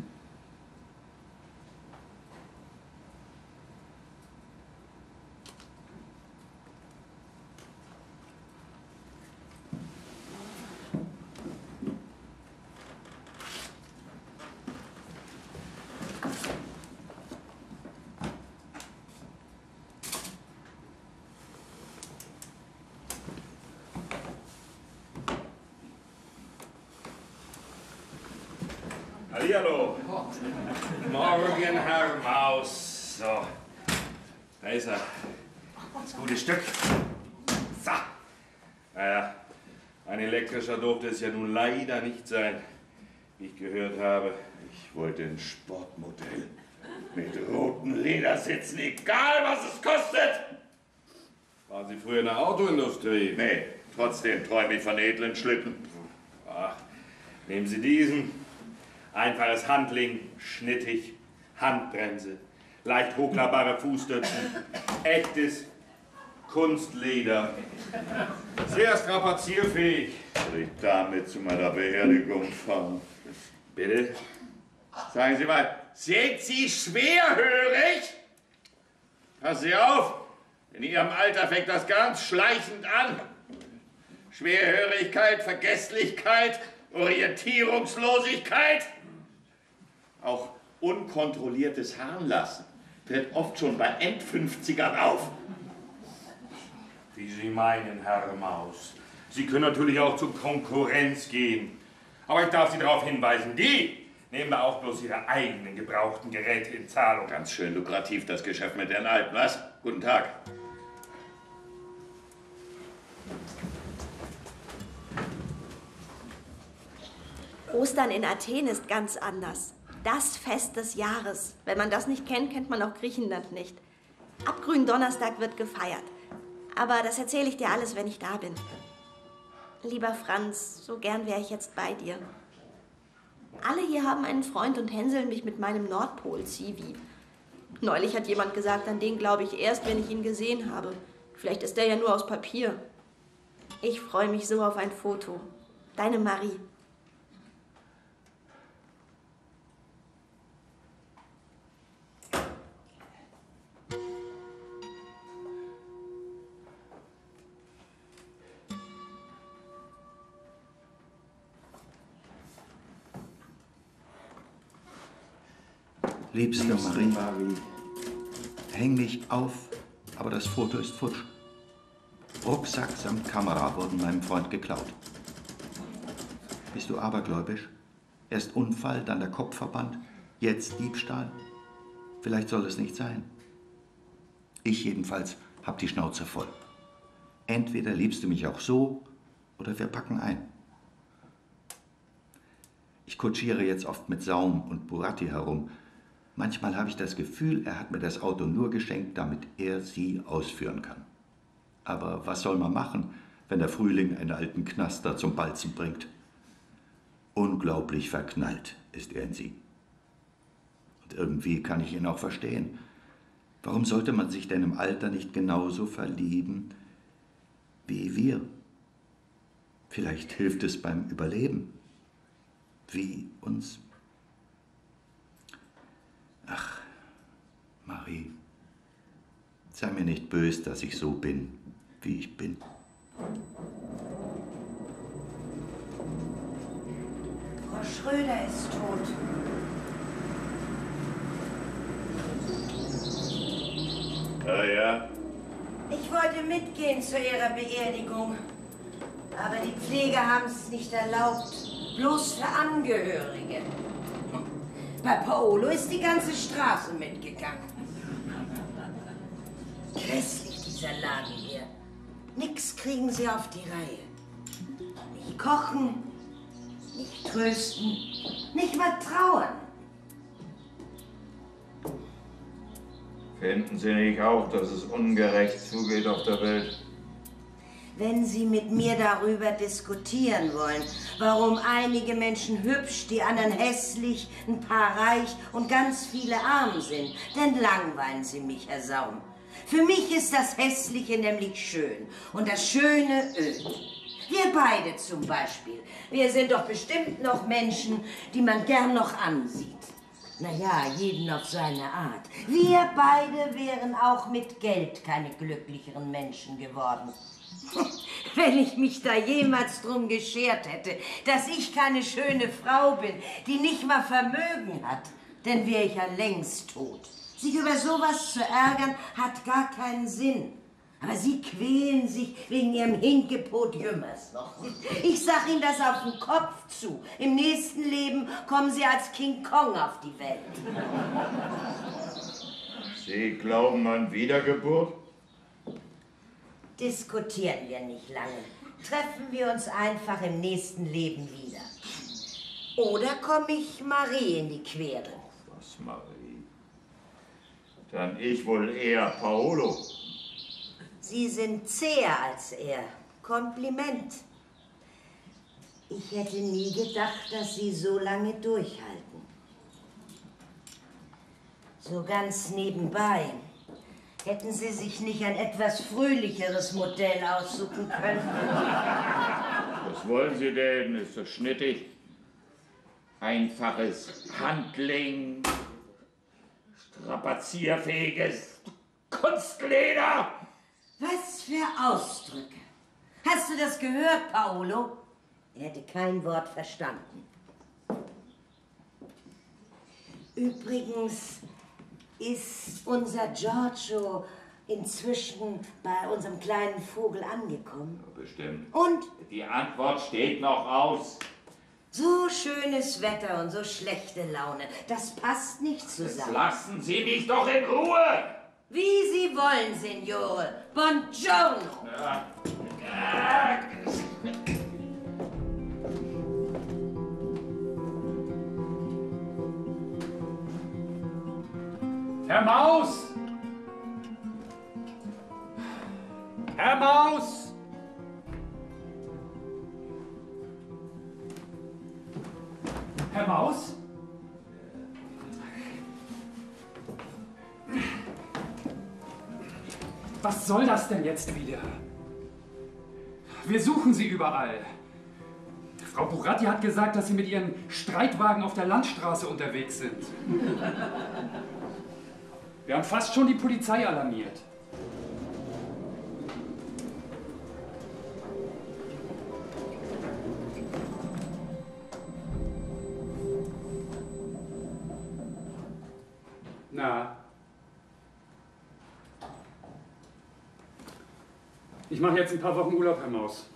Hallihallo. Morgen, Herr Maus. So, da ist er. Das gute Stück. So. Naja, ein elektrischer durfte es ja nun leider nicht sein, wie ich gehört habe. Ich wollte ein Sportmodell mit roten Ledersitzen, egal was es kostet. Waren Sie früher in der Autoindustrie? Nee, trotzdem träume ich von edlen Schlitten. Ach, nehmen Sie diesen. Einfaches Handling, schnittig, Handbremse, leicht hochklappbare Fußstützen, echtes Kunstleder, sehr strapazierfähig. Soll ich damit zu meiner Beerdigung fahren? Bitte? Sagen Sie mal, sind Sie schwerhörig? Passen Sie auf, in Ihrem Alter fängt das ganz schleichend an. Schwerhörigkeit, Vergesslichkeit, Orientierungslosigkeit. Auch unkontrolliertes Harnlassen tritt oft schon bei Endfünfzigern auf. Wie Sie meinen, Herr Maus. Sie können natürlich auch zur Konkurrenz gehen. Aber ich darf Sie darauf hinweisen, die nehmen wir auch bloß ihre eigenen gebrauchten Geräte in Zahlung. Ganz schön lukrativ, das Geschäft mit den Alten, was? Guten Tag. Ostern in Athen ist ganz anders. Das Fest des Jahres. Wenn man das nicht kennt, kennt man auch Griechenland nicht. Ab Gründonnerstag wird gefeiert. Aber das erzähle ich dir alles, wenn ich da bin. Lieber Franz, so gern wäre ich jetzt bei dir. Alle hier haben einen Freund und hänseln mich mit meinem Nordpol-C V. Neulich hat jemand gesagt, an den glaube ich erst, wenn ich ihn gesehen habe. Vielleicht ist der ja nur aus Papier. Ich freue mich so auf ein Foto. Deine Marie. Liebste Marie, häng mich auf, aber das Foto ist futsch. Rucksack samt Kamera wurden meinem Freund geklaut. Bist du abergläubisch? Erst Unfall, dann der Kopfverband, jetzt Diebstahl? Vielleicht soll es nicht sein. Ich jedenfalls hab die Schnauze voll. Entweder liebst du mich auch so, oder wir packen ein. Ich kutschiere jetzt oft mit Saum und Buratti herum. Manchmal habe ich das Gefühl, er hat mir das Auto nur geschenkt, damit er sie ausführen kann. Aber was soll man machen, wenn der Frühling einen alten Knaster zum Balzen bringt? Unglaublich verknallt ist er in sie. Und irgendwie kann ich ihn auch verstehen. Warum sollte man sich denn im Alter nicht genauso verlieben wie wir? Vielleicht hilft es beim Überleben. Wie uns. Ach, Marie, sei mir nicht böse, dass ich so bin, wie ich bin. Frau Schröder ist tot. Ja, ja. Ich wollte mitgehen zu ihrer Beerdigung. Aber die Pfleger haben es nicht erlaubt. Bloß für Angehörige. Bei Paolo ist die ganze Straße mitgegangen. Grässlich, dieser Laden hier. Nix kriegen sie auf die Reihe. Nicht kochen, nicht trösten, nicht mal trauern. Finden Sie nicht auch, dass es ungerecht zugeht auf der Welt? Wenn Sie mit mir darüber diskutieren wollen, warum einige Menschen hübsch, die anderen hässlich, ein paar reich und ganz viele arm sind, dann langweilen Sie mich, Herr Saum. Für mich ist das Hässliche nämlich schön und das Schöne öd. Wir beide zum Beispiel. Wir sind doch bestimmt noch Menschen, die man gern noch ansieht. Naja, jeden auf seine Art. Wir beide wären auch mit Geld keine glücklicheren Menschen geworden. Wenn ich mich da jemals drum geschert hätte, dass ich keine schöne Frau bin, die nicht mal Vermögen hat, dann wäre ich ja längst tot. Sich über sowas zu ärgern, hat gar keinen Sinn. Aber Sie quälen sich wegen Ihrem Hinkepot jümmers noch. Ich sag Ihnen das auf den Kopf zu. Im nächsten Leben kommen Sie als King Kong auf die Welt. Sie glauben an Wiedergeburt? Diskutieren wir nicht lange. Treffen wir uns einfach im nächsten Leben wieder. Oder komme ich Marie in die Quere? Was, Marie? Dann ich wohl eher Paolo. Sie sind zäher als er. Kompliment. Ich hätte nie gedacht, dass Sie so lange durchhalten. So ganz nebenbei. Hätten Sie sich nicht ein etwas fröhlicheres Modell aussuchen können? Was wollen Sie denn? Ist das schnittig? Einfaches Handling, strapazierfähiges Kunstleder. Was für Ausdrücke. Hast du das gehört, Paolo? Er hätte kein Wort verstanden. Übrigens ist unser Giorgio inzwischen bei unserem kleinen Vogel angekommen. Bestimmt. Und? Die Antwort steht noch aus. So schönes Wetter und so schlechte Laune, das passt nicht zusammen. Jetzt lassen Sie mich doch in Ruhe! Wie Sie wollen, Signore. Buongiorno. Ja. Herr Maus! Herr Maus! Herr Maus? Was soll das denn jetzt wieder? Wir suchen Sie überall. Frau Buratti hat gesagt, dass Sie mit Ihren Streitwagen auf der Landstraße unterwegs sind. Wir haben fast schon die Polizei alarmiert. Na? Ich mache jetzt ein paar Wochen Urlaub, Herr Maus.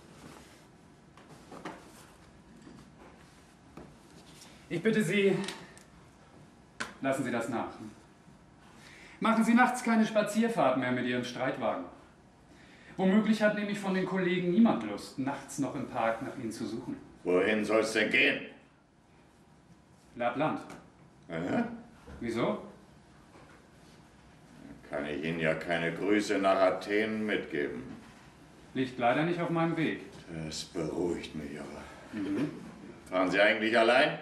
Ich bitte Sie, lassen Sie das nach. Machen Sie nachts keine Spazierfahrt mehr mit Ihrem Streitwagen. Womöglich hat nämlich von den Kollegen niemand Lust, nachts noch im Park nach Ihnen zu suchen. Wohin soll es denn gehen? Lappland. Aha. Wieso? Kann ich Ihnen ja keine Grüße nach Athen mitgeben. Liegt leider nicht auf meinem Weg. Das beruhigt mich aber. Mhm. Fahren Sie eigentlich allein?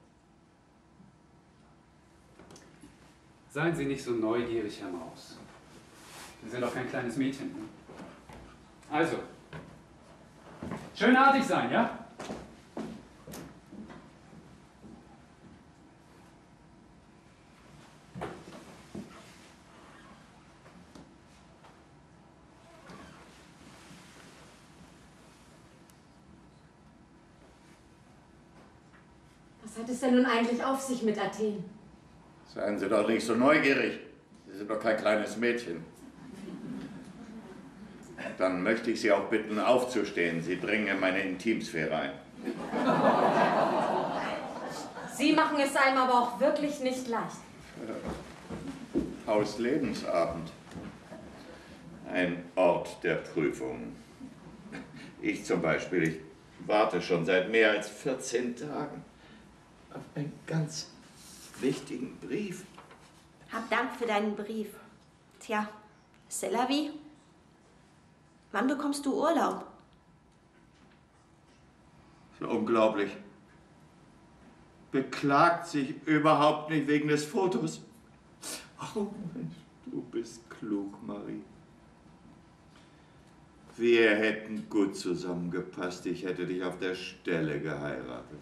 Seien Sie nicht so neugierig, Herr Maus. Sie sind doch kein kleines Mädchen. Ne? Also, schön artig sein, ja? Was hat es denn nun eigentlich auf sich mit Athen? Seien Sie doch nicht so neugierig. Sie sind doch kein kleines Mädchen. Dann möchte ich Sie auch bitten, aufzustehen. Sie dringen in meine Intimsphäre ein. Sie machen es einem aber auch wirklich nicht leicht. Haus Lebensabend. Ein Ort der Prüfung. Ich zum Beispiel, ich warte schon seit mehr als vierzehn Tagen auf einen ganz wichtigen Brief. Hab Dank für deinen Brief. Tja, c'est la vie. Wann bekommst du Urlaub? So unglaublich. Beklagt sich überhaupt nicht wegen des Fotos. Oh Mensch, du bist klug, Marie. Wir hätten gut zusammengepasst. Ich hätte dich auf der Stelle geheiratet.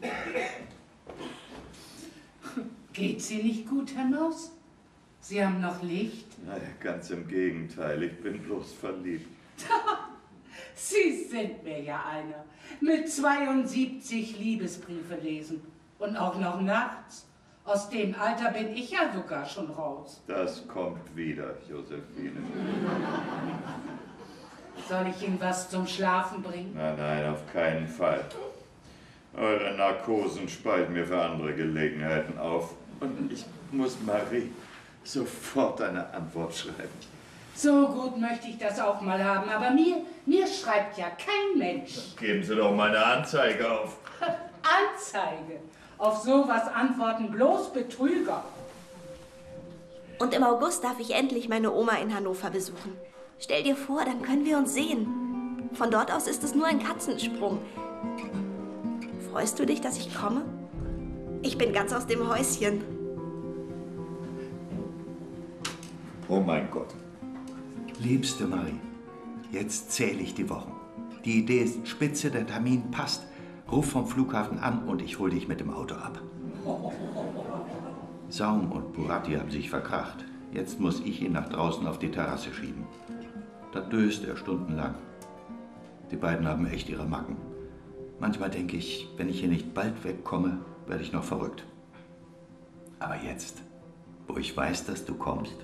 Geht Sie nicht gut, Herr Maus? Sie haben noch Licht? Naja, ganz im Gegenteil. Ich bin bloß verliebt. Sie sind mir ja einer. Mit zweiundsiebzig Liebesbriefe lesen. Und auch noch nachts. Aus dem Alter bin ich ja sogar schon raus. Das kommt wieder, Josephine. Soll ich Ihnen was zum Schlafen bringen? Nein, nein, auf keinen Fall. Eure Narkosen spalten mir für andere Gelegenheiten auf. Und ich muss Marie sofort eine Antwort schreiben. So gut möchte ich das auch mal haben, aber mir, mir schreibt ja kein Mensch. Geben Sie doch mal eine Anzeige auf. Anzeige? Auf sowas antworten bloß Betrüger. Und im August darf ich endlich meine Oma in Hannover besuchen. Stell dir vor, dann können wir uns sehen. Von dort aus ist es nur ein Katzensprung. Freust du dich, dass ich komme? Ich bin ganz aus dem Häuschen. Oh mein Gott. Liebste Marie, jetzt zähle ich die Wochen. Die Idee ist spitze, der Termin passt. Ruf vom Flughafen an und ich hole dich mit dem Auto ab. Saum und Buratti haben sich verkracht. Jetzt muss ich ihn nach draußen auf die Terrasse schieben. Da döst er stundenlang. Die beiden haben echt ihre Macken. Manchmal denke ich, wenn ich hier nicht bald wegkomme, werde ich noch verrückt. Aber jetzt, wo ich weiß, dass du kommst.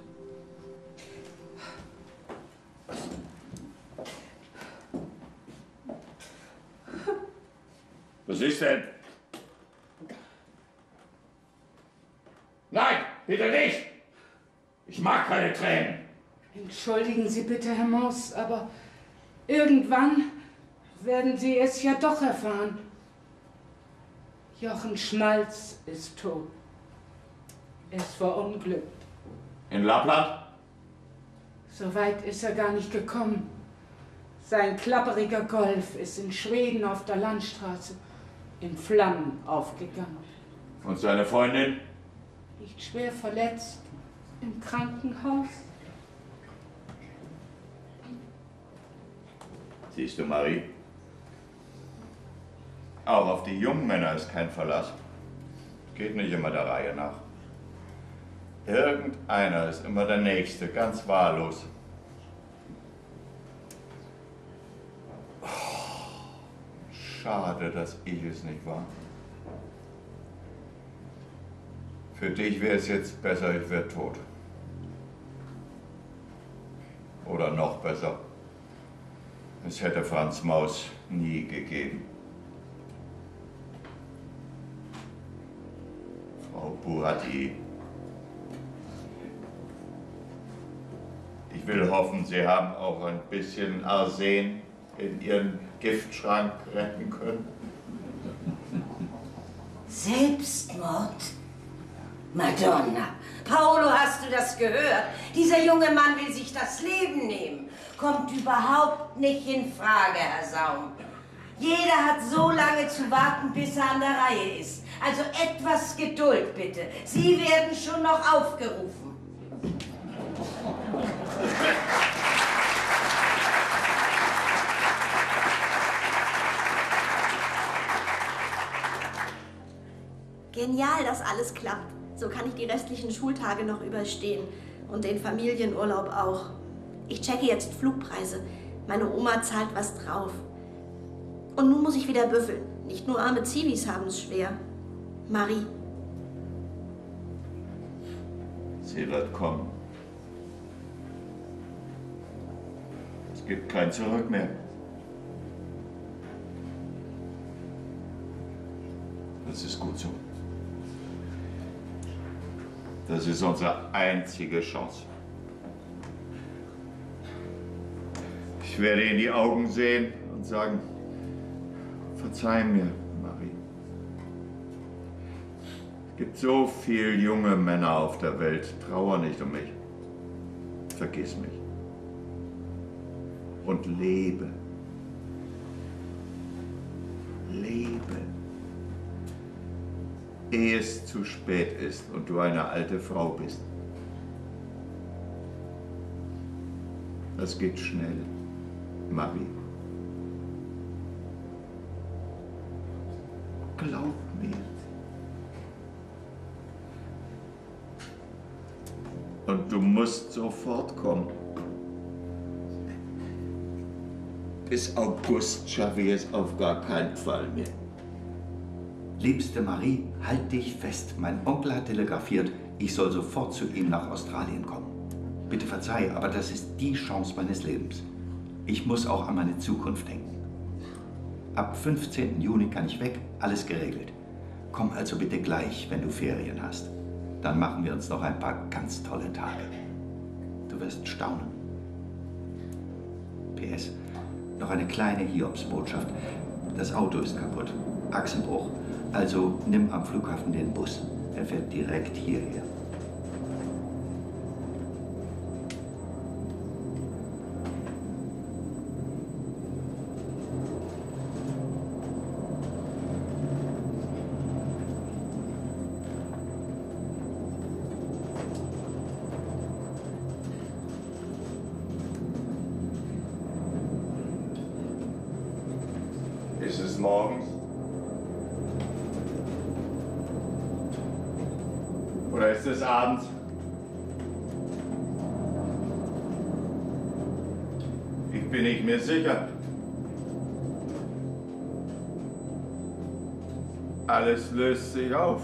Was ist denn? Nein, bitte nicht! Ich mag keine Tränen. Entschuldigen Sie bitte, Herr Maus, aber irgendwann werden Sie es ja doch erfahren. Jochen Schmalz ist tot. Er ist verunglückt. In Lappland? So weit ist er gar nicht gekommen. Sein klapperiger Golf ist in Schweden auf der Landstraße in Flammen aufgegangen. Und seine Freundin? Nicht schwer verletzt im Krankenhaus. Siehst du, Marie? Auch auf die jungen Männer ist kein Verlass. Geht nicht immer der Reihe nach. Irgendeiner ist immer der Nächste, ganz wahllos. Schade, dass ich es nicht war. Für dich wäre es jetzt besser, ich wäre tot. Oder noch besser, es hätte Franz Maus nie gegeben. Frau Buratti, ich will hoffen, Sie haben auch ein bisschen Arsen in Ihren Giftschrank retten können. Selbstmord? Madonna. Paolo, hast du das gehört? Dieser junge Mann will sich das Leben nehmen. Kommt überhaupt nicht in Frage, Herr Saum. Jeder hat so lange zu warten, bis er an der Reihe ist. Also etwas Geduld, bitte. Sie werden schon noch aufgerufen. Genial, dass alles klappt. So kann ich die restlichen Schultage noch überstehen. Und den Familienurlaub auch. Ich checke jetzt Flugpreise. Meine Oma zahlt was drauf. Und nun muss ich wieder büffeln. Nicht nur arme Zivis haben es schwer. Marie. Sie wird kommen. Es gibt kein Zurück mehr. Das ist gut so. Das ist unsere einzige Chance. Ich werde ihr in die Augen sehen und sagen, verzeih mir, Marie. Es gibt so viele junge Männer auf der Welt. Trauer nicht um mich. Vergiss mich. Und lebe. Lebe. Ehe es zu spät ist und du eine alte Frau bist. Das geht schnell, Marie. Glaub mir. Und du musst sofort kommen. Bis August schaffe ich es auf gar keinen Fall mehr. Liebste Marie, halt dich fest. Mein Onkel hat telegrafiert, ich soll sofort zu ihm nach Australien kommen. Bitte verzeih, aber das ist die Chance meines Lebens. Ich muss auch an meine Zukunft denken. Ab fünfzehnten Juni kann ich weg, alles geregelt. Komm also bitte gleich, wenn du Ferien hast. Dann machen wir uns noch ein paar ganz tolle Tage. Du wirst staunen. P S. Noch eine kleine Hiobsbotschaft. Das Auto ist kaputt. Achsenbruch. Also nimm am Flughafen den Bus. Er fährt direkt hierher. Ist es morgens? Oder ist es abends? Ich bin nicht mehr sicher. Alles löst sich auf.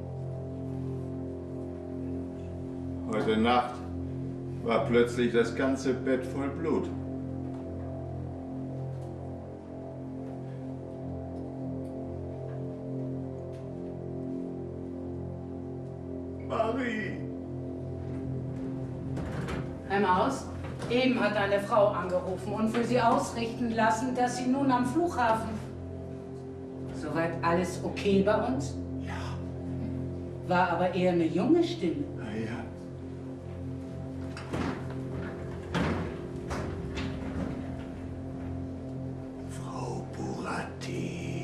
Heute Nacht war plötzlich das ganze Bett voll Blut. Marie! Herr Maus, eben hat eine Frau angerufen und für Sie ausrichten lassen, dass Sie nun am Flughafen. Soweit alles okay bei uns? Ja. War aber eher eine junge Stimme. Na ja. Frau Buratti.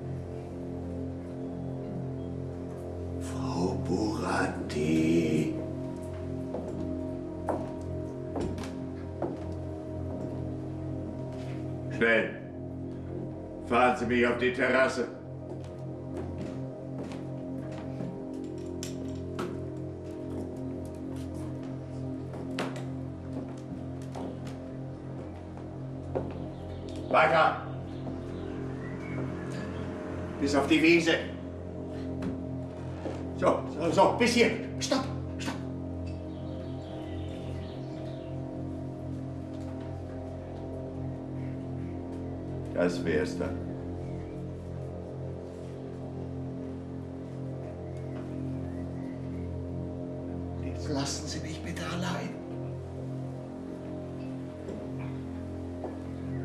Frau Buratti. Schnell. Fahren Sie mich auf die Terrasse. Weiter. Bis auf die Wiese. So, so, so, bis hier. Stopp, stopp. Das wär's dann. Jetzt lassen Sie mich bitte allein.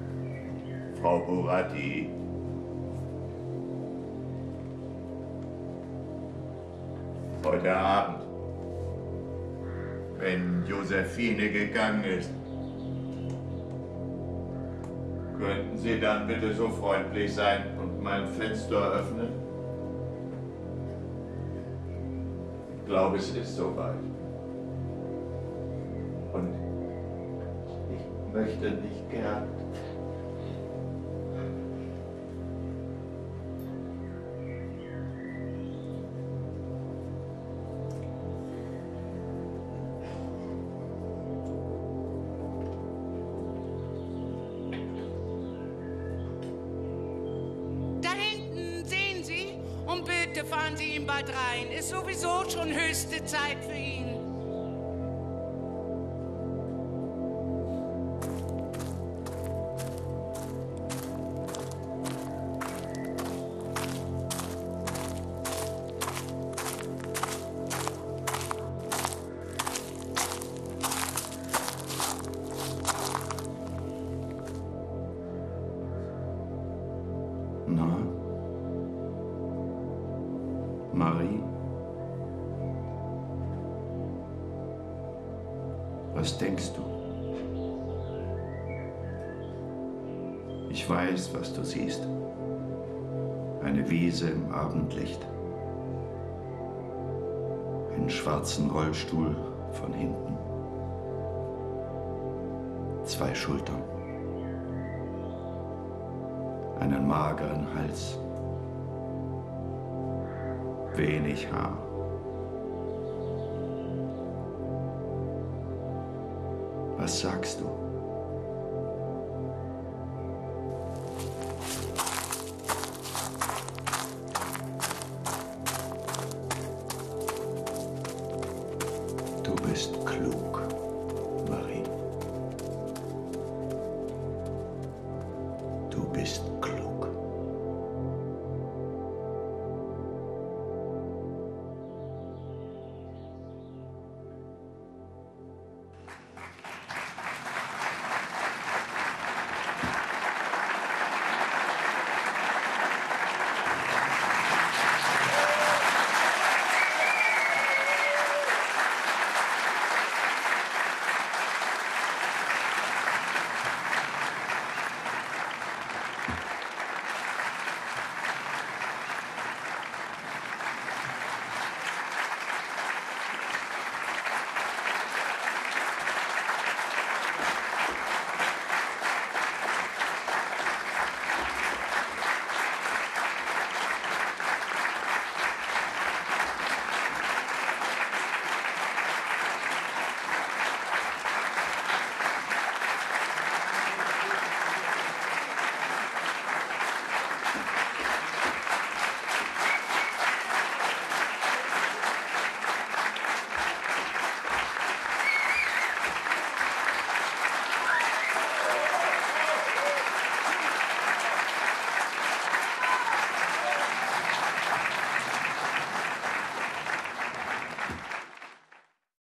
Frau Buratti. Heute Abend, wenn Josephine gegangen ist. Könnten Sie dann bitte so freundlich sein und mein Fenster öffnen? Ich glaube, es ist soweit. Und ich möchte nicht gern. Fahren Sie ihn bald rein. Ist sowieso schon höchste Zeit für ihn. Na? Marie? Was denkst du? Ich weiß, was du siehst. Eine Wiese im Abendlicht. Einen schwarzen Rollstuhl von hinten. Zwei Schultern. Einen mageren Hals. Wenig Haar. Was sagst du?